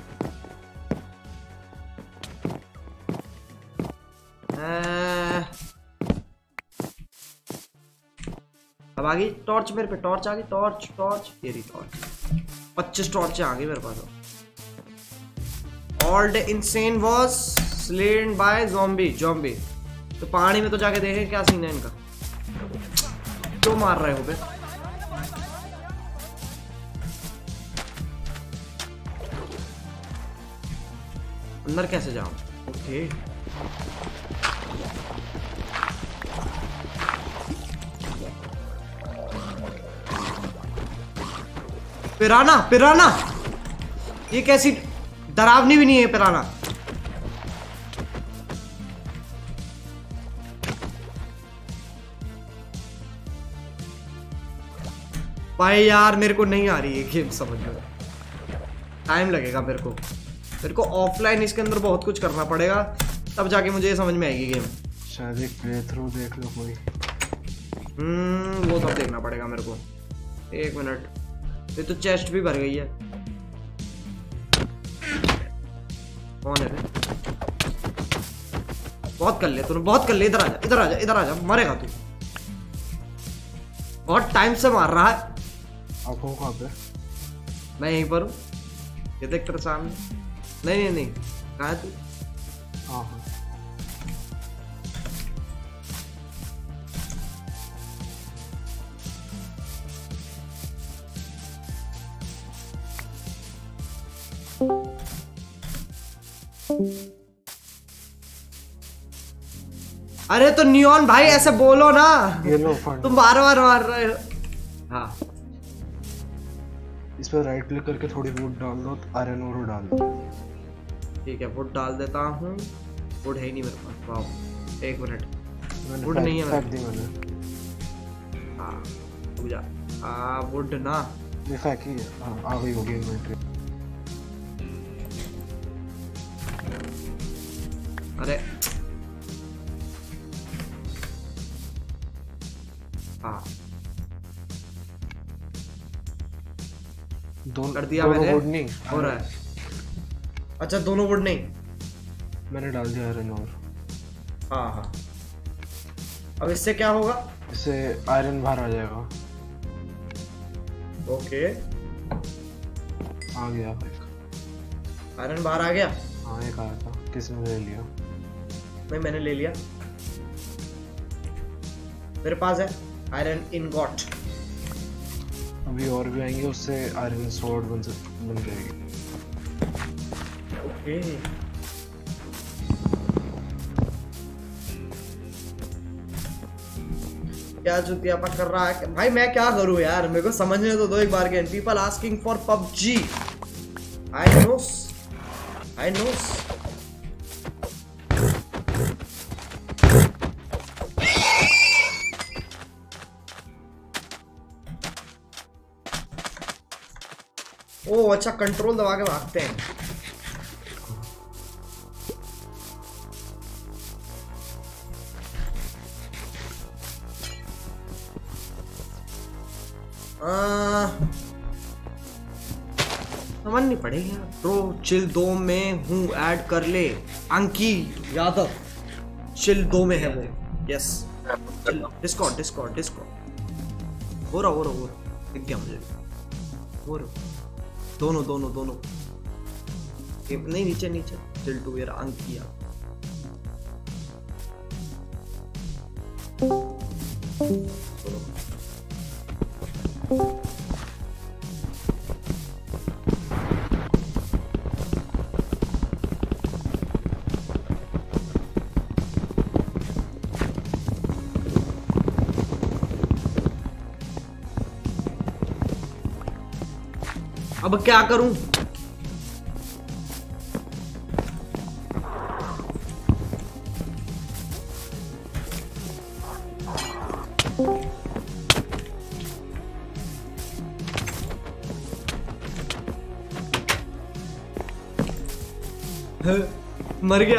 अब आ गई टॉर्च मेरे पे, टॉर्च आ गई, टॉर्च टॉर्च ये रही टॉर्च। पच्चीस टॉर्च आ गई मेरे पास। All the insane was slain by zombie zombie. तो पानी में तो जाके देखें क्या सीन है इनका, क्यों मार रहे हो बे? अंदर कैसे जाऊं? ओके पिराना पिराना, ये कैसी डरावनी भी नहीं है पिराना। भाई यार मेरे को नहीं आ रही है गेम समझ में, टाइम लगेगा मेरे को। मेरे को ऑफलाइन इसके अंदर बहुत कुछ करना पड़ेगा, तब जाके मुझे ये समझ में आएगी गेम। शायद एक प्ले थ्रू देख लो कोई। हम्म वो सब देखना पड़ेगा मेरे को। एक मिनट, ये तो चेस्ट भी भर गई है। कौन है बे? बहुत कर लिया तूने, बहुत कर लिया। इधर आजा इधर आजा इधर आजा, मरेगा तू। बहुत टाइम से मार रहा है। आप हो कहाँ पे? मैं यहीं पर हूँ, ये देख तेरे सामने। नहीं नहीं नहीं, कहाँ है तू? हाँ हाँ अरे तो नियॉन भाई ऐसे बोलो ना, ये लो फंड। तुम बार बार मार रहे हो। हाँ इस पर राइट क्लिक करके थोड़ी वुड डाल दो, आयरन ओर डाल दो। ठीक है वुड डाल देता हूँ। वुड है ही नहीं मेरे पास। वाह एक मिनट, मैंने वुड नहीं है फेंक मेरे। दी मैंने। हाँ रुक जा। आ वुड ना, ये फेंकी है। हाँ आ गई होगी इन्वेंटरी। अरे हाँ दोनों कर दिया दोनों मैंने। वुड नहीं हो रहा है। अच्छा दोनों वुड नहीं। मैंने डाल दिया आयरन और। हाँ हाँ अब इससे क्या होगा? इससे आयरन बाहर आ जाएगा। ओके आ गया एक। आयरन बाहर आ गया। हाँ एक आया था, किसने ले लिया? नहीं मैंने ले लिया, मेरे पास है आयरन इनगॉट। अभी और भी आएंगे, उससे आयरन स्वॉर्ड बन बन जाएगी। ओके क्या चुतियापा कर रहा है भाई? मैं क्या करूं यार, मेरे को समझने तो दो एक बार के। People asking for PUBG. I knows I knows. Oh अच्छा कंट्रोल दबा के भागते हैं। समझ नहीं पड़ेगा ब्रो। चिल दो में हूँ, ऐड कर ले। अंकी यादव चिल दो में है वो। यस डिस्कॉर्ड डिस्कॉर्ड डिस्कॉर्ड हो रहा हो रहा हो रहा दिख गया मुझे। हो रहा दोनों दोनों दोनों नहीं, नीचे नीचे चिल टू यार। अंकी यादव अब क्या करूं? मर गया।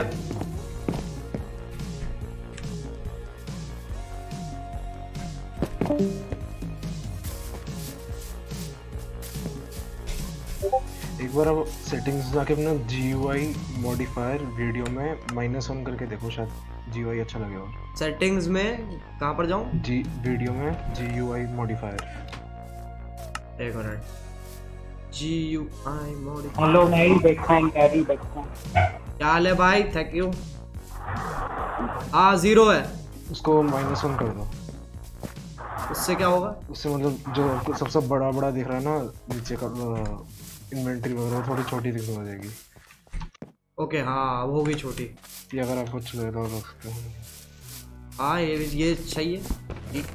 एक बार अब सेटिंग्स जाके अपना G U I modifier video में माइनस वन करके देखो, शायद जी यू आई अच्छा लगेगा। सेटिंग्स में कहां पर जाऊं? जी वीडियो में जी यू आई मॉडिफायर। एक minute, G U I modifier. Hello नहीं देखता हूं, कैरी देखता हूं। क्या हाल है भाई? Thank you. हाँ जीरो है। उसको माइनस वन कर दो। उससे क्या होगा? उससे मतलब जो सबसे बड़ा बड़ा दिख रहा है ना नीचे का इन्वेंटरी वगैरह, थोड़ी छोटी दिखने हो जाएगी। ओके हाँ वो होगी छोटी। ये अगर आप कुछ ले लो रख सकते हो। हाँ ये ये सही है। ठीक।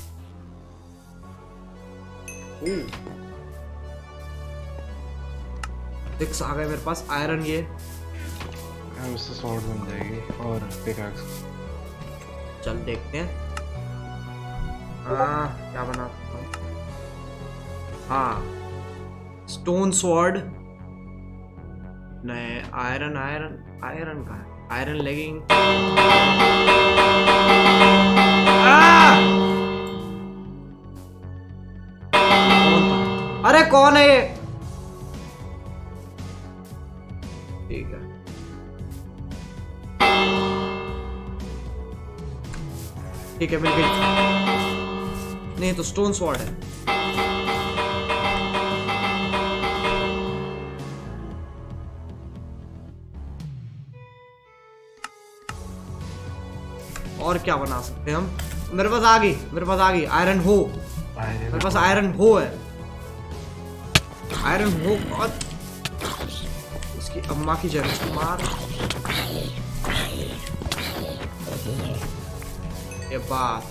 सिक्स आ गए मेरे पास आयरन। ये यार उससे स्वॉर्ड बन जाएगी और पिकैक्स। चल देखते हैं। हाँ क्या बना सकता हूँ? हाँ स्टोन स्वॉर्ड। नहीं आयरन आयरन आयरन का है। Iron legging. अरे कौन है ये? ठीक है ठीक है मिल गई। नहीं तो स्टोन स्वॉर्ड है। और क्या बना सकते हैं हम? मेरे पास आ गई मेरे पास आ गई आयरन हो। मेरे पास आयरन हो है। आयरन हो और इसकी अम्मा की जगह मार। ये बात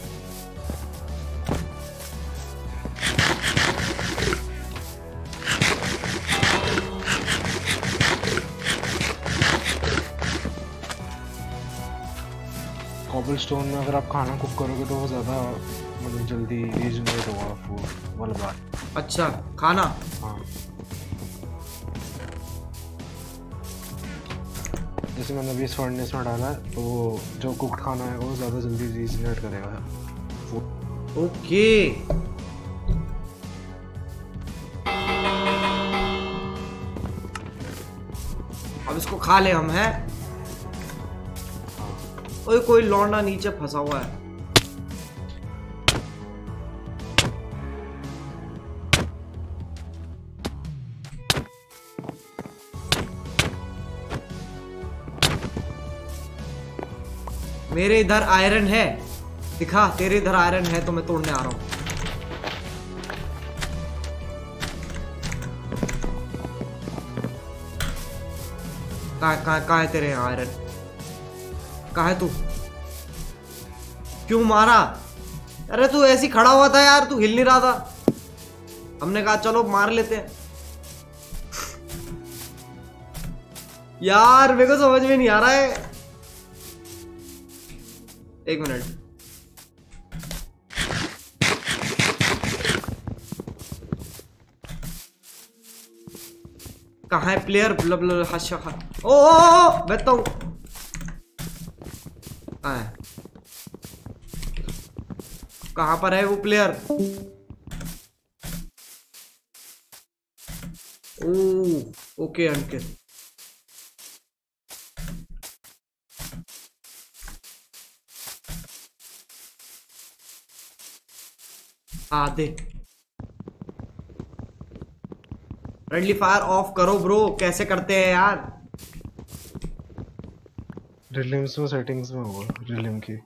कोबल स्टोन में अगर आप खाना कुक करोगे तो वो ज़्यादा मतलब जल्दी रीजनरेट होगा वो वाला बात। अच्छा खाना। हाँ जैसे मैंने अभी इस फर्नेस में डाला है तो वो जो कुक्ड खाना है वो ज़्यादा जल्दी रीजनरेट करेगा। ओके अब इसको खा ले हम हैं। ओए कोई लौंडा नीचे फंसा हुआ है। मेरे इधर आयरन है, दिखा तेरे इधर आयरन है तो मैं तोड़ने आ रहा हूं। कहाँ कहाँ कहाँ है तेरे यहाँ आयरन? कहाँ है तू? क्यों मारा? अरे तू ऐसी खड़ा हुआ था यार, तू हिल नहीं रहा था। हमने कहा चलो मार लेते हैं। यार मेरे को समझ में नहीं आ रहा है। एक मिनट कहाँ है player? Blub blub hush oh oh बैठता हूँ। कहाँ है? कहाँ पर है वो प्लेयर? ओ ओके अंकित आ दे। फ्रेंडली फायर ऑफ करो ब्रो। कैसे करते हैं यार? रिलिम्स में सेटिंग्स में होगा। रिलिम की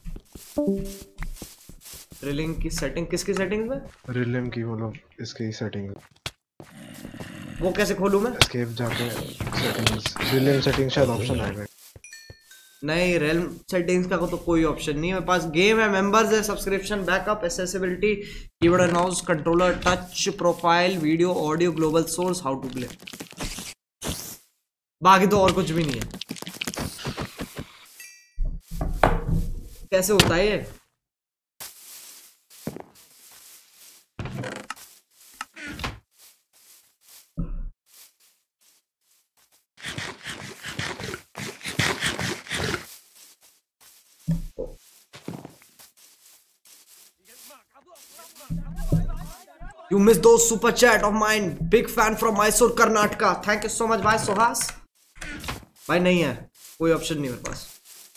रिलिंग की सेटिंग किसकी सेटिंग में? रिलिम की मतलब इसकी सेटिंग। वो कैसे खोलूं मैं? एस्केप जाके सेटिंग्स रिलिम सेटिंग शायद ऑप्शन आएगा। नहीं रेलम सेटिंग्स का तो कोई ऑप्शन नहीं है मेरे पास। गेम है, मेंबर्स है, subscription, backup, accessibility, keyboard and mouse, controller, touch, profile, video, audio, global source, how to play. बाकी तो और कुछ भी नहीं है। कैसे होता है ये? You missed those super chat of mine. Big fan from Mysore, Karnataka. Thank you so much, भाई सुहास। भाई नहीं है, कोई ऑप्शन नहीं मेरे पास।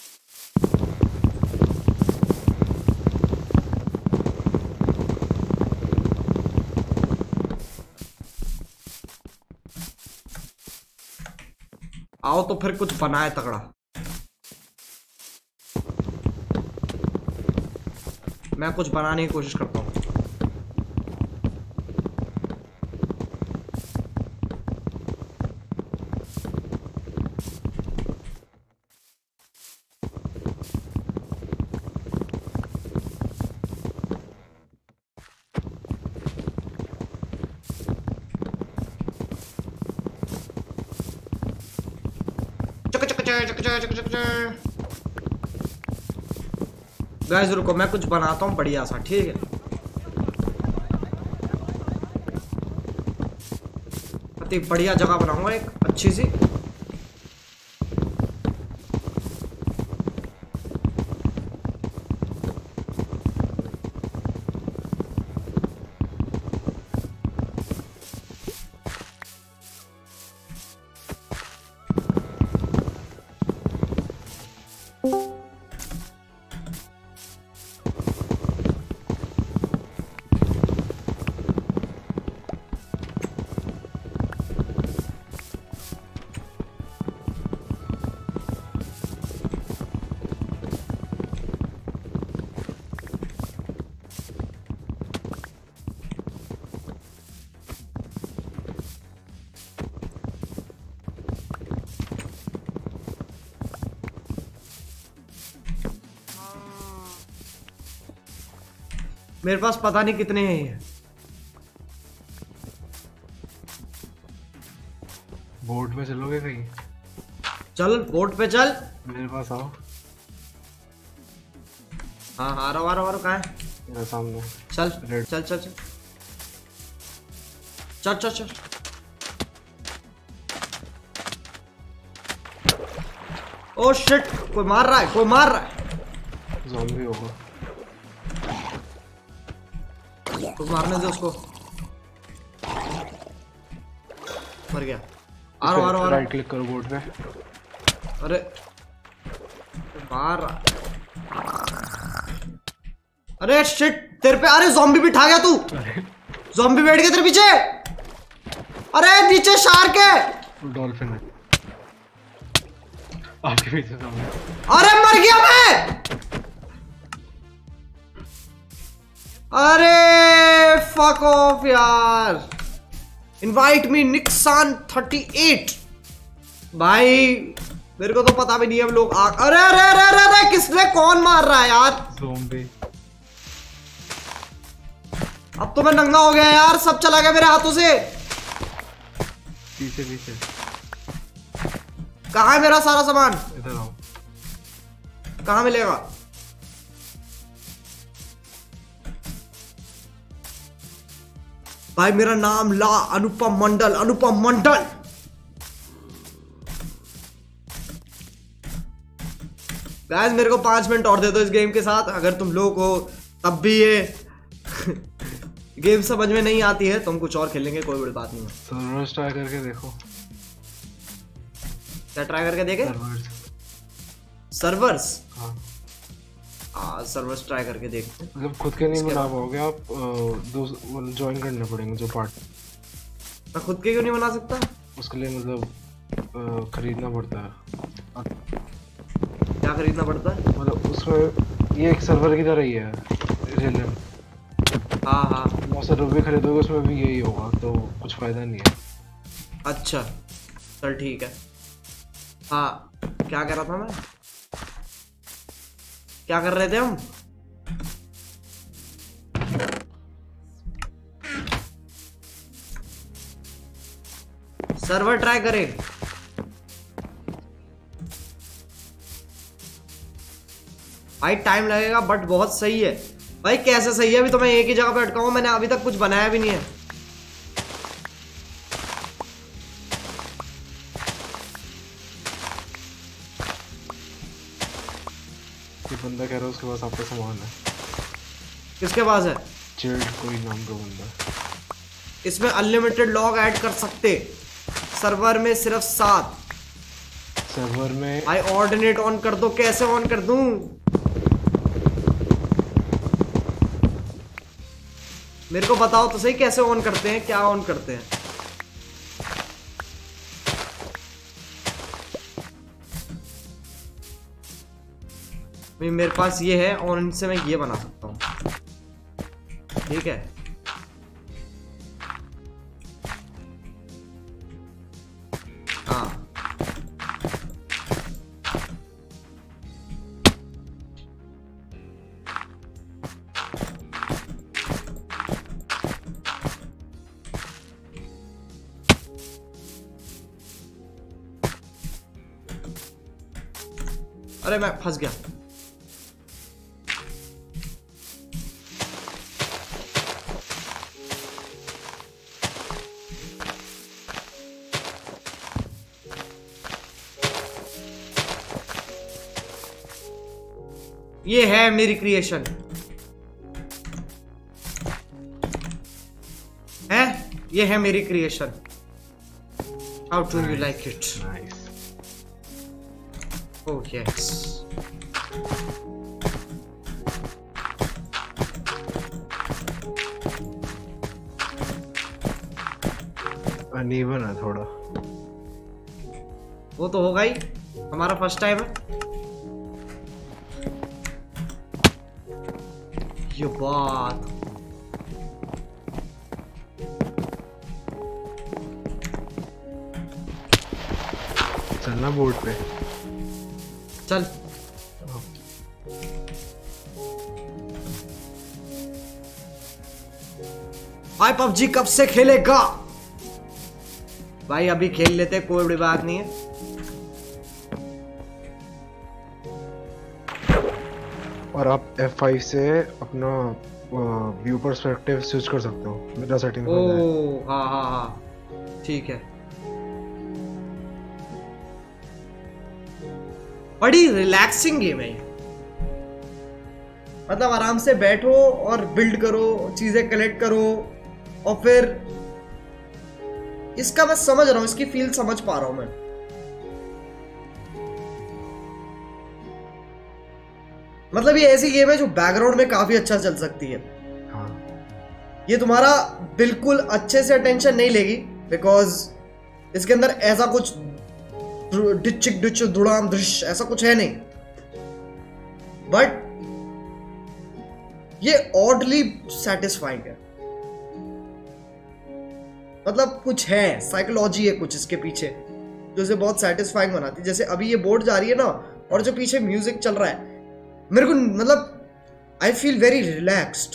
आओ तो फिर कुछ बनाए तगड़ा। मैं कुछ बनाने की कोशिश करता हूँ। गाइस रुको, मैं कुछ बनाता हूँ बढ़िया सा, ठीक है? अति बढ़िया जगह बनाऊंगा एक अच्छी सी। मेरे पास पता नहीं कितने हैं ये। बोर्ड पे चलोगे कहीं? चल बोर्ड पे चल। मेरे पास आओ। हाँ हाँ, आ रहा हूँ आ रहा हूँ आ रहा हूँ, कहाँ है? मेरे सामने। चल Red. चल चल चल चल चल चल। ओ शिट, कोई मार रहा है, कोई मार रहा है। ज़ॉम्बी होगा। तो मारने दे उसको। मर गया। आ रहा हूँ आ रहा हूँ। राइट क्लिक करो बोर्ड पे। अरे मार रहा। अरे शिट, तेरे पे। अरे ज़ॉम्बी भी ठा गया तू। ज़ॉम्बी बैठ गया तेरे पीछे। अरे नीचे शार्क है। डॉल्फिन है आपके पीछे सामने। अरे मर गया मैं। अरे फक ऑफ यार। Invite me Nixon thirty eight. भाई मेरे को तो पता भी नहीं है हम लोग आ... अरे अरे अरे अरे अरे किसने, कौन मार रहा है यार? ज़ॉम्बी। अब तो मैं नंगा हो गया यार, सब चला गया मेरे हाथों से। पीछे पीछे। कहाँ है मेरा सारा सामान? इधर आओ। कहाँ मिलेगा? भाई मेरा नाम ला अनुपम मंडल, अनुपम मंडल। गाइस मेरे को पांच मिनट और दे दो इस गेम के साथ। अगर तुम लोग हो तब भी ये गेम समझ में नहीं आती है तो हम कुछ और खेलेंगे, कोई बड़ी बात नहीं है। सर्वर्स ट्राई करके देखो। क्या ट्राई करके देखे? सर्वर्स। सर्वर्स? हाँ हाँ सर्वर्स ट्राई करके देखते हैं। मतलब खुद के नहीं बना पाओगे आप, दो ज्वाइन करने पड़ेंगे जो पार्ट। मैं खुद के क्यों नहीं बना सकता? उसके लिए मतलब खरीदना पड़ता है। क्या खरीदना पड़ता है? मतलब उसमें ये एक सर्वर की तरह ही है रेलियन। हाँ हाँ नौ सर्वर भी खरीदोगे उसमें भी यही होगा, तो कुछ फायदा नहीं है। अच्छा चल ठीक है। हाँ क्या कह रहा था मैं, क्या कर रहे थे हम? सर्वर ट्राई करें। भाई टाइम लगेगा बट बहुत सही है। भाई कैसे सही है, अभी तो मैं एक ही जगह पे अटका हूं, मैंने अभी तक कुछ बनाया भी नहीं है। ये बंदा कह रहा है उसके पास आपका सामान है। किसके पास है? चिल्ड कोई नाम का बंदा। इसमें अनलिमिटेड लॉग ऐड कर सकते, सर्वर में सिर्फ सात। सर्वर में भाई ऑर्डिनेट ऑन कर दो। कैसे ऑन कर दूं? मेरे को बताओ तो सही कैसे ऑन करते हैं, क्या ऑन करते हैं? मेरे पास ये है और इनसे मैं ये बना सकता हूँ, ठीक है। हाँ अरे मैं फंस गया। ये है मेरी क्रिएशन है, ये है मेरी creation. How do you like it? Nice. Oh yes. Uneven है थोड़ा। वो तो होगा ही, हमारा फर्स्ट टाइम है ये बात। चलना बोर्ड पे। चल भाई पबजी कब से खेलेगा? भाई अभी खेल लेते, कोई बड़ी बात नहीं है। और आप F फाइव से अपना व्यू पर्सपेक्टिव स्विच कर सकते हो। मेरा सेटिंग हो जाए। ओ हाँ हाँ हाँ ठीक है। बड़ी रिलैक्सिंग गेम है ये। मतलब आराम से बैठो और बिल्ड करो, चीजें कलेक्ट करो, और फिर इसका मैं समझ रहा हूं, इसकी फील समझ पा रहा हूं मैं। मतलब ये ऐसी गेम है जो बैकग्राउंड में काफी अच्छा चल सकती है। हाँ ये तुम्हारा बिल्कुल अच्छे से अटेंशन नहीं लेगी, बिकॉज इसके अंदर ऐसा कुछ डिचिक डिच धुड़ाम दृश्य ऐसा कुछ है नहीं, बट ये ऑडली सेटिस्फाइंग है। मतलब कुछ है, साइकोलॉजी है कुछ इसके पीछे जो इसे बहुत सेटिस्फाइंग बनाती है। जैसे अभी ये बोर्ड जा रही है ना, और जो पीछे म्यूजिक चल रहा है, मेरे को मतलब आई फील वेरी रिलैक्स्ड।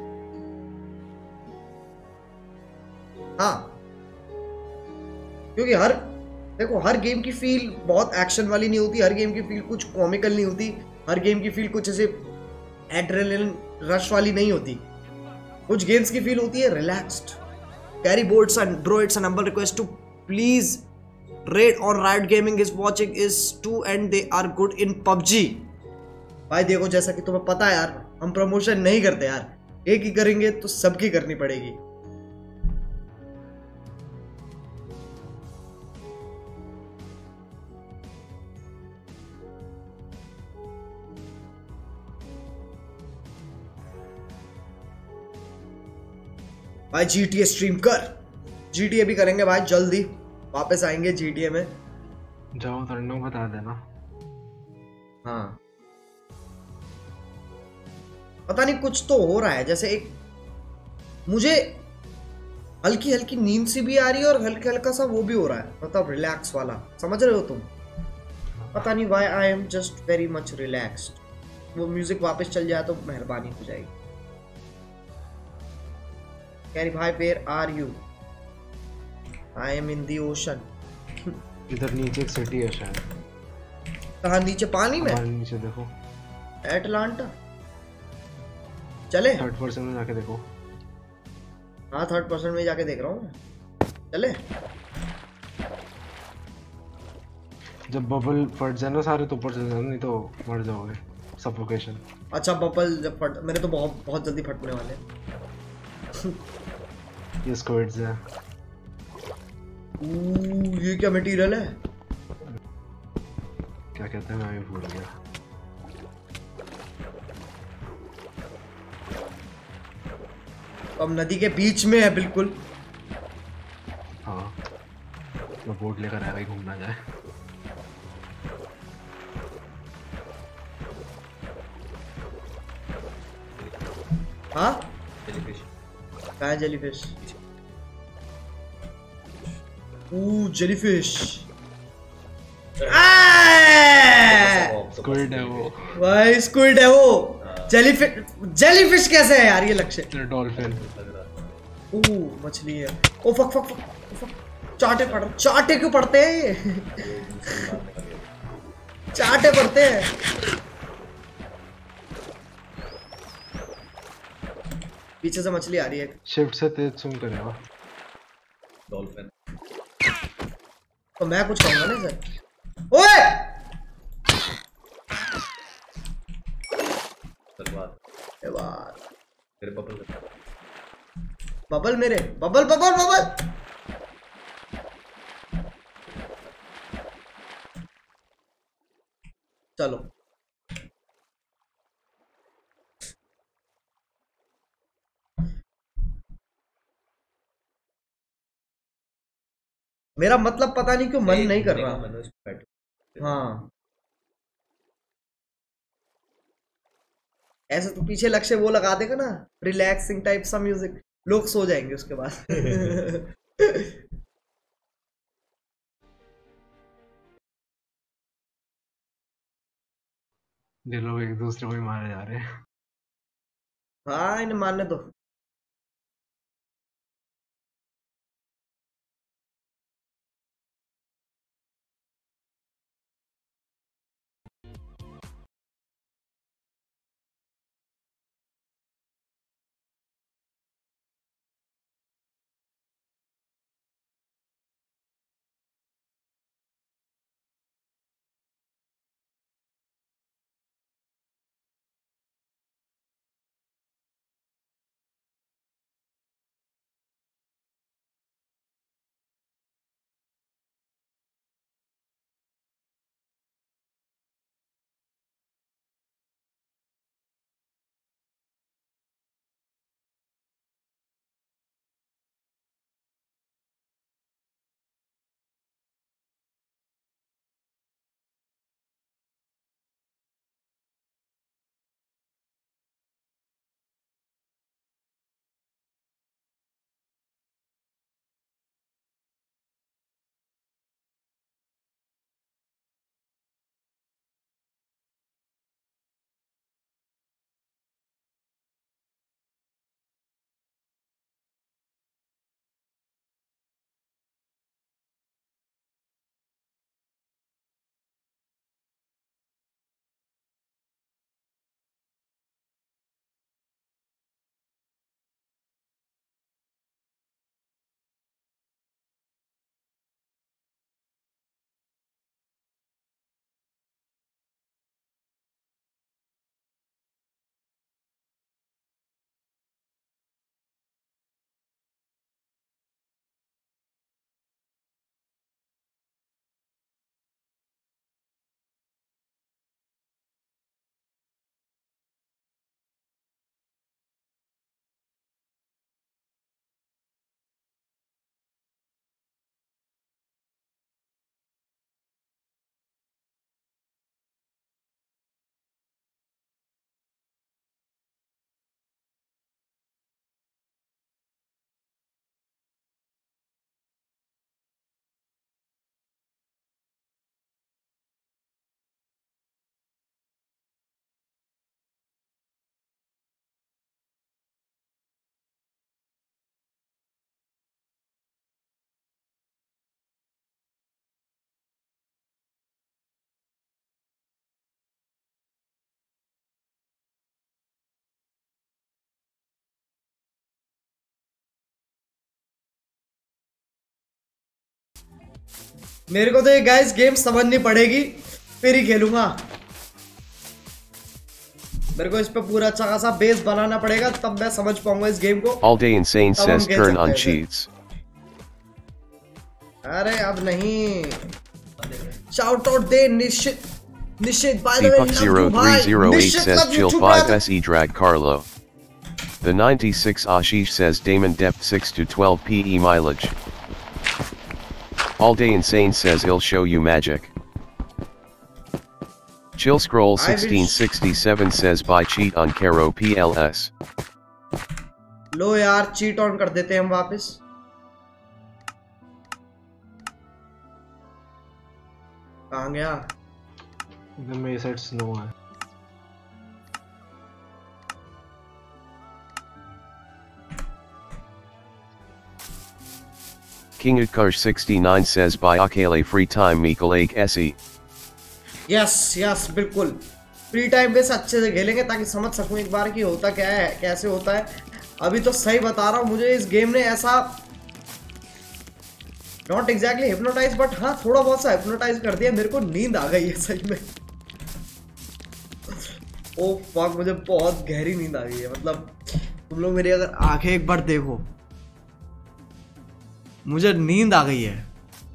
हाँ, क्योंकि हर देखो हर गेम की फील बहुत एक्शन वाली नहीं होती, हर गेम की फील कुछ कॉमिकल नहीं होती, हर गेम की फील कुछ ऐसे एड्रेनलिन रश वाली नहीं होती। कुछ गेम्स की फील होती है relaxed. Carry boards and droids and humble request to please rate on Riot Gaming is watching is too and they are good in P U B G। भाई देखो, जैसा कि तुम्हें पता है यार, हम प्रमोशन नहीं करते यार, एक ही करेंगे तो सबकी करनी पड़ेगी। भाई जीटीए स्ट्रीम कर, जीटीए भी करेंगे भाई, जल्दी वापस आएंगे जीटीए में। जाओ तन्नू बता देना। हाँ पता नहीं कुछ तो हो रहा है, जैसे एक मुझे हल्की हल्की नींद सी भी आ रही है और हल्का हल्का सा वो भी हो रहा है, मतलब रिलैक्स वाला, समझ रहे हो तुम? पता नहीं why I am just very much relaxed. वो म्यूजिक वापस चल जाए तो मेहरबानी हो जाएगी। कैरी भाई where are you? I am in the ocean. इधर नीचे एक सिटी है शायद। कहाँ नीचे? पानी में? पानी नीचे देखो। एटलांटा। चले थर्ड पर्सन में जाके देखो। हाँ थर्ड पर्सन में जाके देख रहा हूँ। चले। जब बबल फट जाए ना सारे तो ऊपर चले जाना, नहीं तो मर जाओगे सफोकेशन। अच्छा बबल जब फट, मेरे तो बहुत बहुत जल्दी फटने वाले। ये स्क्विड्स है। ओह ये क्या मटेरियल है? क्या कहते हैं, मैं भी भूल गया। अब नदी के बीच में है बिल्कुल। हाँ मैं बोट लेकर आया, घूमना जाए। हाँ जेलीफिश। कहाँ है जेलीफिश? ओह जेलीफिश। स्क्विड है वो भाई, स्क्विड है वो। जेलीफिश जेलीफिश कैसे है यार? ये लक्ष्य डॉल्फिन। ओह मछली है। Oh fuck fuck fuck fuck. चाटे पड़ चाटे क्यों पड़ते हैं ये? चाटे पड़ते हैं। पीछे से मछली आ रही है। शिफ्ट से तेज सुन करेगा डॉल्फिन। तो मैं कुछ कहूंगा ना सर। ओए तलवार। ए बात मेरे बबल। बबल मेरे बबल बबल बबल। चलो मेरा मतलब पता नहीं क्यों मन नहीं कर रहा। हाँ ऐसे तो पीछे लक्ष्य वो लगा देगा ना, रिलैक्सिंग टाइप सा म्यूजिक, लोग सो जाएंगे उसके बाद। ये लोग एक दूसरे को ही मारे जा रहे हैं। हाँ इन्हें मारने दो। मेरे को तो ये गाइस गेम समझनी पड़ेगी फिर ही खेलूंगा। मेरे को इस पे पूरा अच्छा खासा बेस बनाना पड़ेगा तब मैं समझ पाऊंगा इस गेम को। All day insane says turn on cheats. अरे अब नहीं। शाउट आउट दे Nishchit Nishchit by the way Deepak zero three zero eight says Jill five S E drag Carlo. The ninety-six Ashish says Damon depth six to twelve P E mileage. All day insane says he'll show you magic. Chill scroll sixteen sixty-seven says buy cheat on Caro P L S. लो यार cheat on कर देते हैं हम वापस। कहाँ गया? इधर मेरे साइड स्नो है। King Utkarsh sixty-nine says buy Akele free time Mikal Ake S E. Yes yes बिल्कुल फ्री टाइम पे से अच्छे से खेलेंगे ताकि समझ सकूं एक बार कि होता क्या है कैसे होता है। अभी तो सही बता रहा हूं मुझे इस गेम ने ऐसा नॉट एग्जैक्टली हिप्नोटाइज बट हाँ थोड़ा बहुत सा हिप्नोटाइज कर दिया। मेरे को नींद आ गई है सही में। ओ फक मुझे बहुत गहरी नींद आ गई है। मतलब तुम लोग मेरी अगर आंखें एक बार देखो मुझे नींद आ गई है।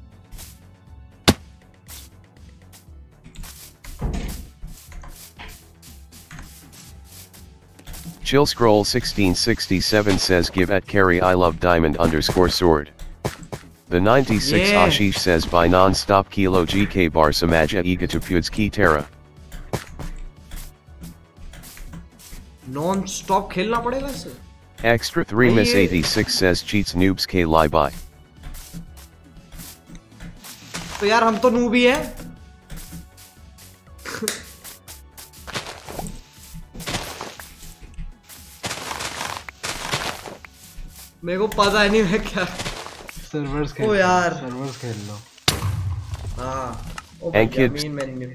Chill scroll sixteen sixty-seven says give at carry I love diamond underscore sword. The ninety-six Yeah. Ashish says buy non-stop kilo G K bar samaja ega to puds ki terra. Non stop खेलना पड़ेगा इसे। Extra three miss Yeah. eighty-six says cheats noobs k lie by. तो यार हम तो noob ही है। मेरे को पता नहीं मैं क्या। सर्वर्स खेल ओ यार। सर्वर्स खेल लो। हाँ oh And kids. Main menu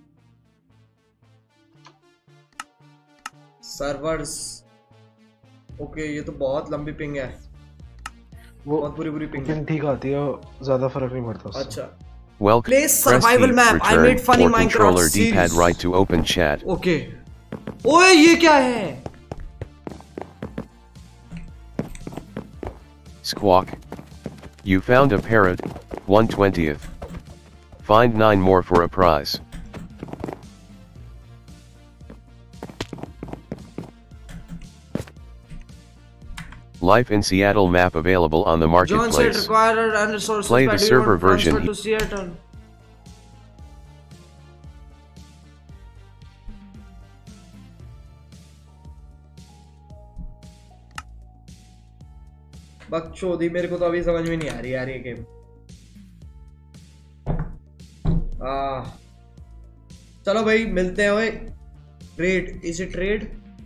servers. Okay ये तो बहुत लंबी पिंग है। वो बहुत बुरी बुरी पिंग है। पिंग ठीक आती है, ज्यादा फर्क नहीं पड़ता उससे। अच्छा Welcome. Play Press survival T, map. I return, made funny or Minecraft controller D-pad series. right to open chat. Okay ओए ये क्या है? Squawk. You found a parrot, one twentieth. Find nine more for a prize. Life in Seattle map available on the John said marketplace. required and resources. Play by the doing server one transfer version. to Seattle. बकचोदी मेरे को तो अभी समझ में नहीं आ रही यार ये गेम। आ चलो भाई मिलते हैं। ओए trade is it trade?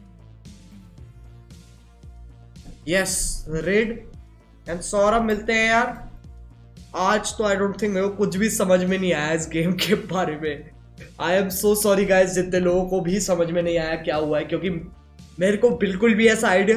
Yes red and Saurabh मिलते हैं यार। आज तो आई डोंट थिंक मेरे को कुछ भी समझ में नहीं आया इस गेम के बारे में। I am so sorry guys जितने लोगों को भी समझ में नहीं आया क्या हुआ है, क्योंकि मेरे को बिल्कुल भी ऐसा आइडिया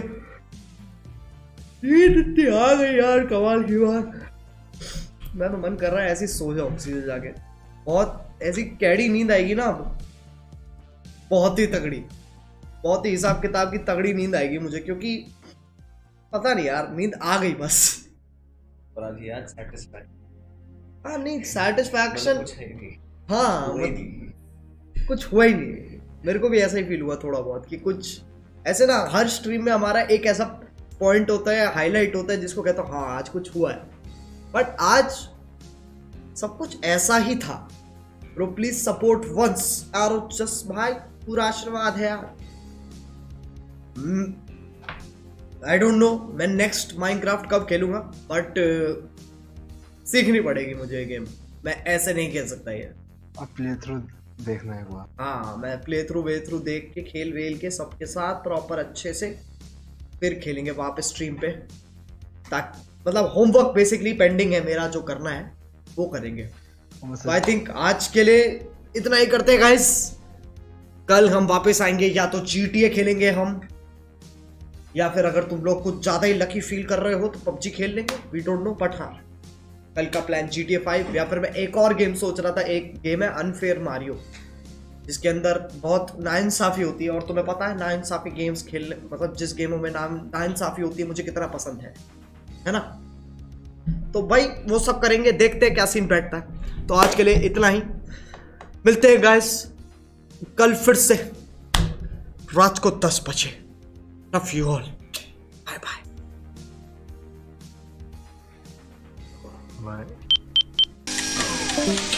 इतनी आ गई यार कमाल की बात। मैं तो मन कर रहा है ऐसी सो जाऊं सीधे जाके। बहुत ऐसी कैडी नींद आएगी ना बहुत ही तगड़ी, बहुत ही हिसाब किताब की तगड़ी नींद आएगी मुझे, क्योंकि पता नहीं यार नींद आ गई बस। और आज यार सैटिस्फाइड। हाँ नहीं सेटिस्फैक्शन कुछ है नहीं। हाँ हुआ ही मत- नहीं। कुछ हुआ ही नहीं। मेरे को भी ऐसा ही फील हुआ थोड़ा बहुत कि कुछ ऐसे ना हर स्ट्रीम में हमारा एक ऐसा पॉइंट होता है, हाईलाइट होता है जिसको कहता हूँ हाँ आज कुछ हुआ है, बट आज सब कुछ ऐसा ही था। ब्रो प्लीज सपोर्ट वंस यार, जस्ट भाई पूरा आशीर्वाद है यार। आई डोंट नो मैं नेक्स्ट माइनक्राफ्ट कब खेलूंगा, बट uh, सीखनी पड़ेगी मुझे ये गेम। मैं ऐसे नहीं खेल सकता ये। अब प्ले थ्रू देखना है एक बार। हाँ मैं प्ले थ्रू वे थ्रू देख के खेल वेल के सबके साथ प्रॉपर अच्छे से फिर खेलेंगे वापस स्ट्रीम पे, ताकि मतलब होमवर्क बेसिकली पेंडिंग है मेरा, जो करना है वो करेंगे। तो आई थिंक आज के लिए इतना ही करते हैं गाइस। कल हम वापस आएंगे, या तो जीटीए खेलेंगे हम, या फिर अगर तुम लोग कुछ ज्यादा ही लकी फील कर रहे हो तो पबजी खेल लेंगे। वी डोंट नो, बट हाँ कल का plan G T A five, या फिर मैं एक और गेम सोच रहा था। एक गेम है अनफेयर मारियो, जिसके अंदर बहुत नाइंसाफी होती है, और तुम्हें पता है नाइंसाफी गेम्स खेलने, मतलब जिस गेमों में नाइंसाफी होती है मुझे कितना पसंद है, है ना। तो भाई वो सब करेंगे, देखते हैं क्या सीन बैठता है। तो आज के लिए इतना ही, मिलते हैं गाइस कल फिर से रात को दस बजे। Love you all, bye bye bye.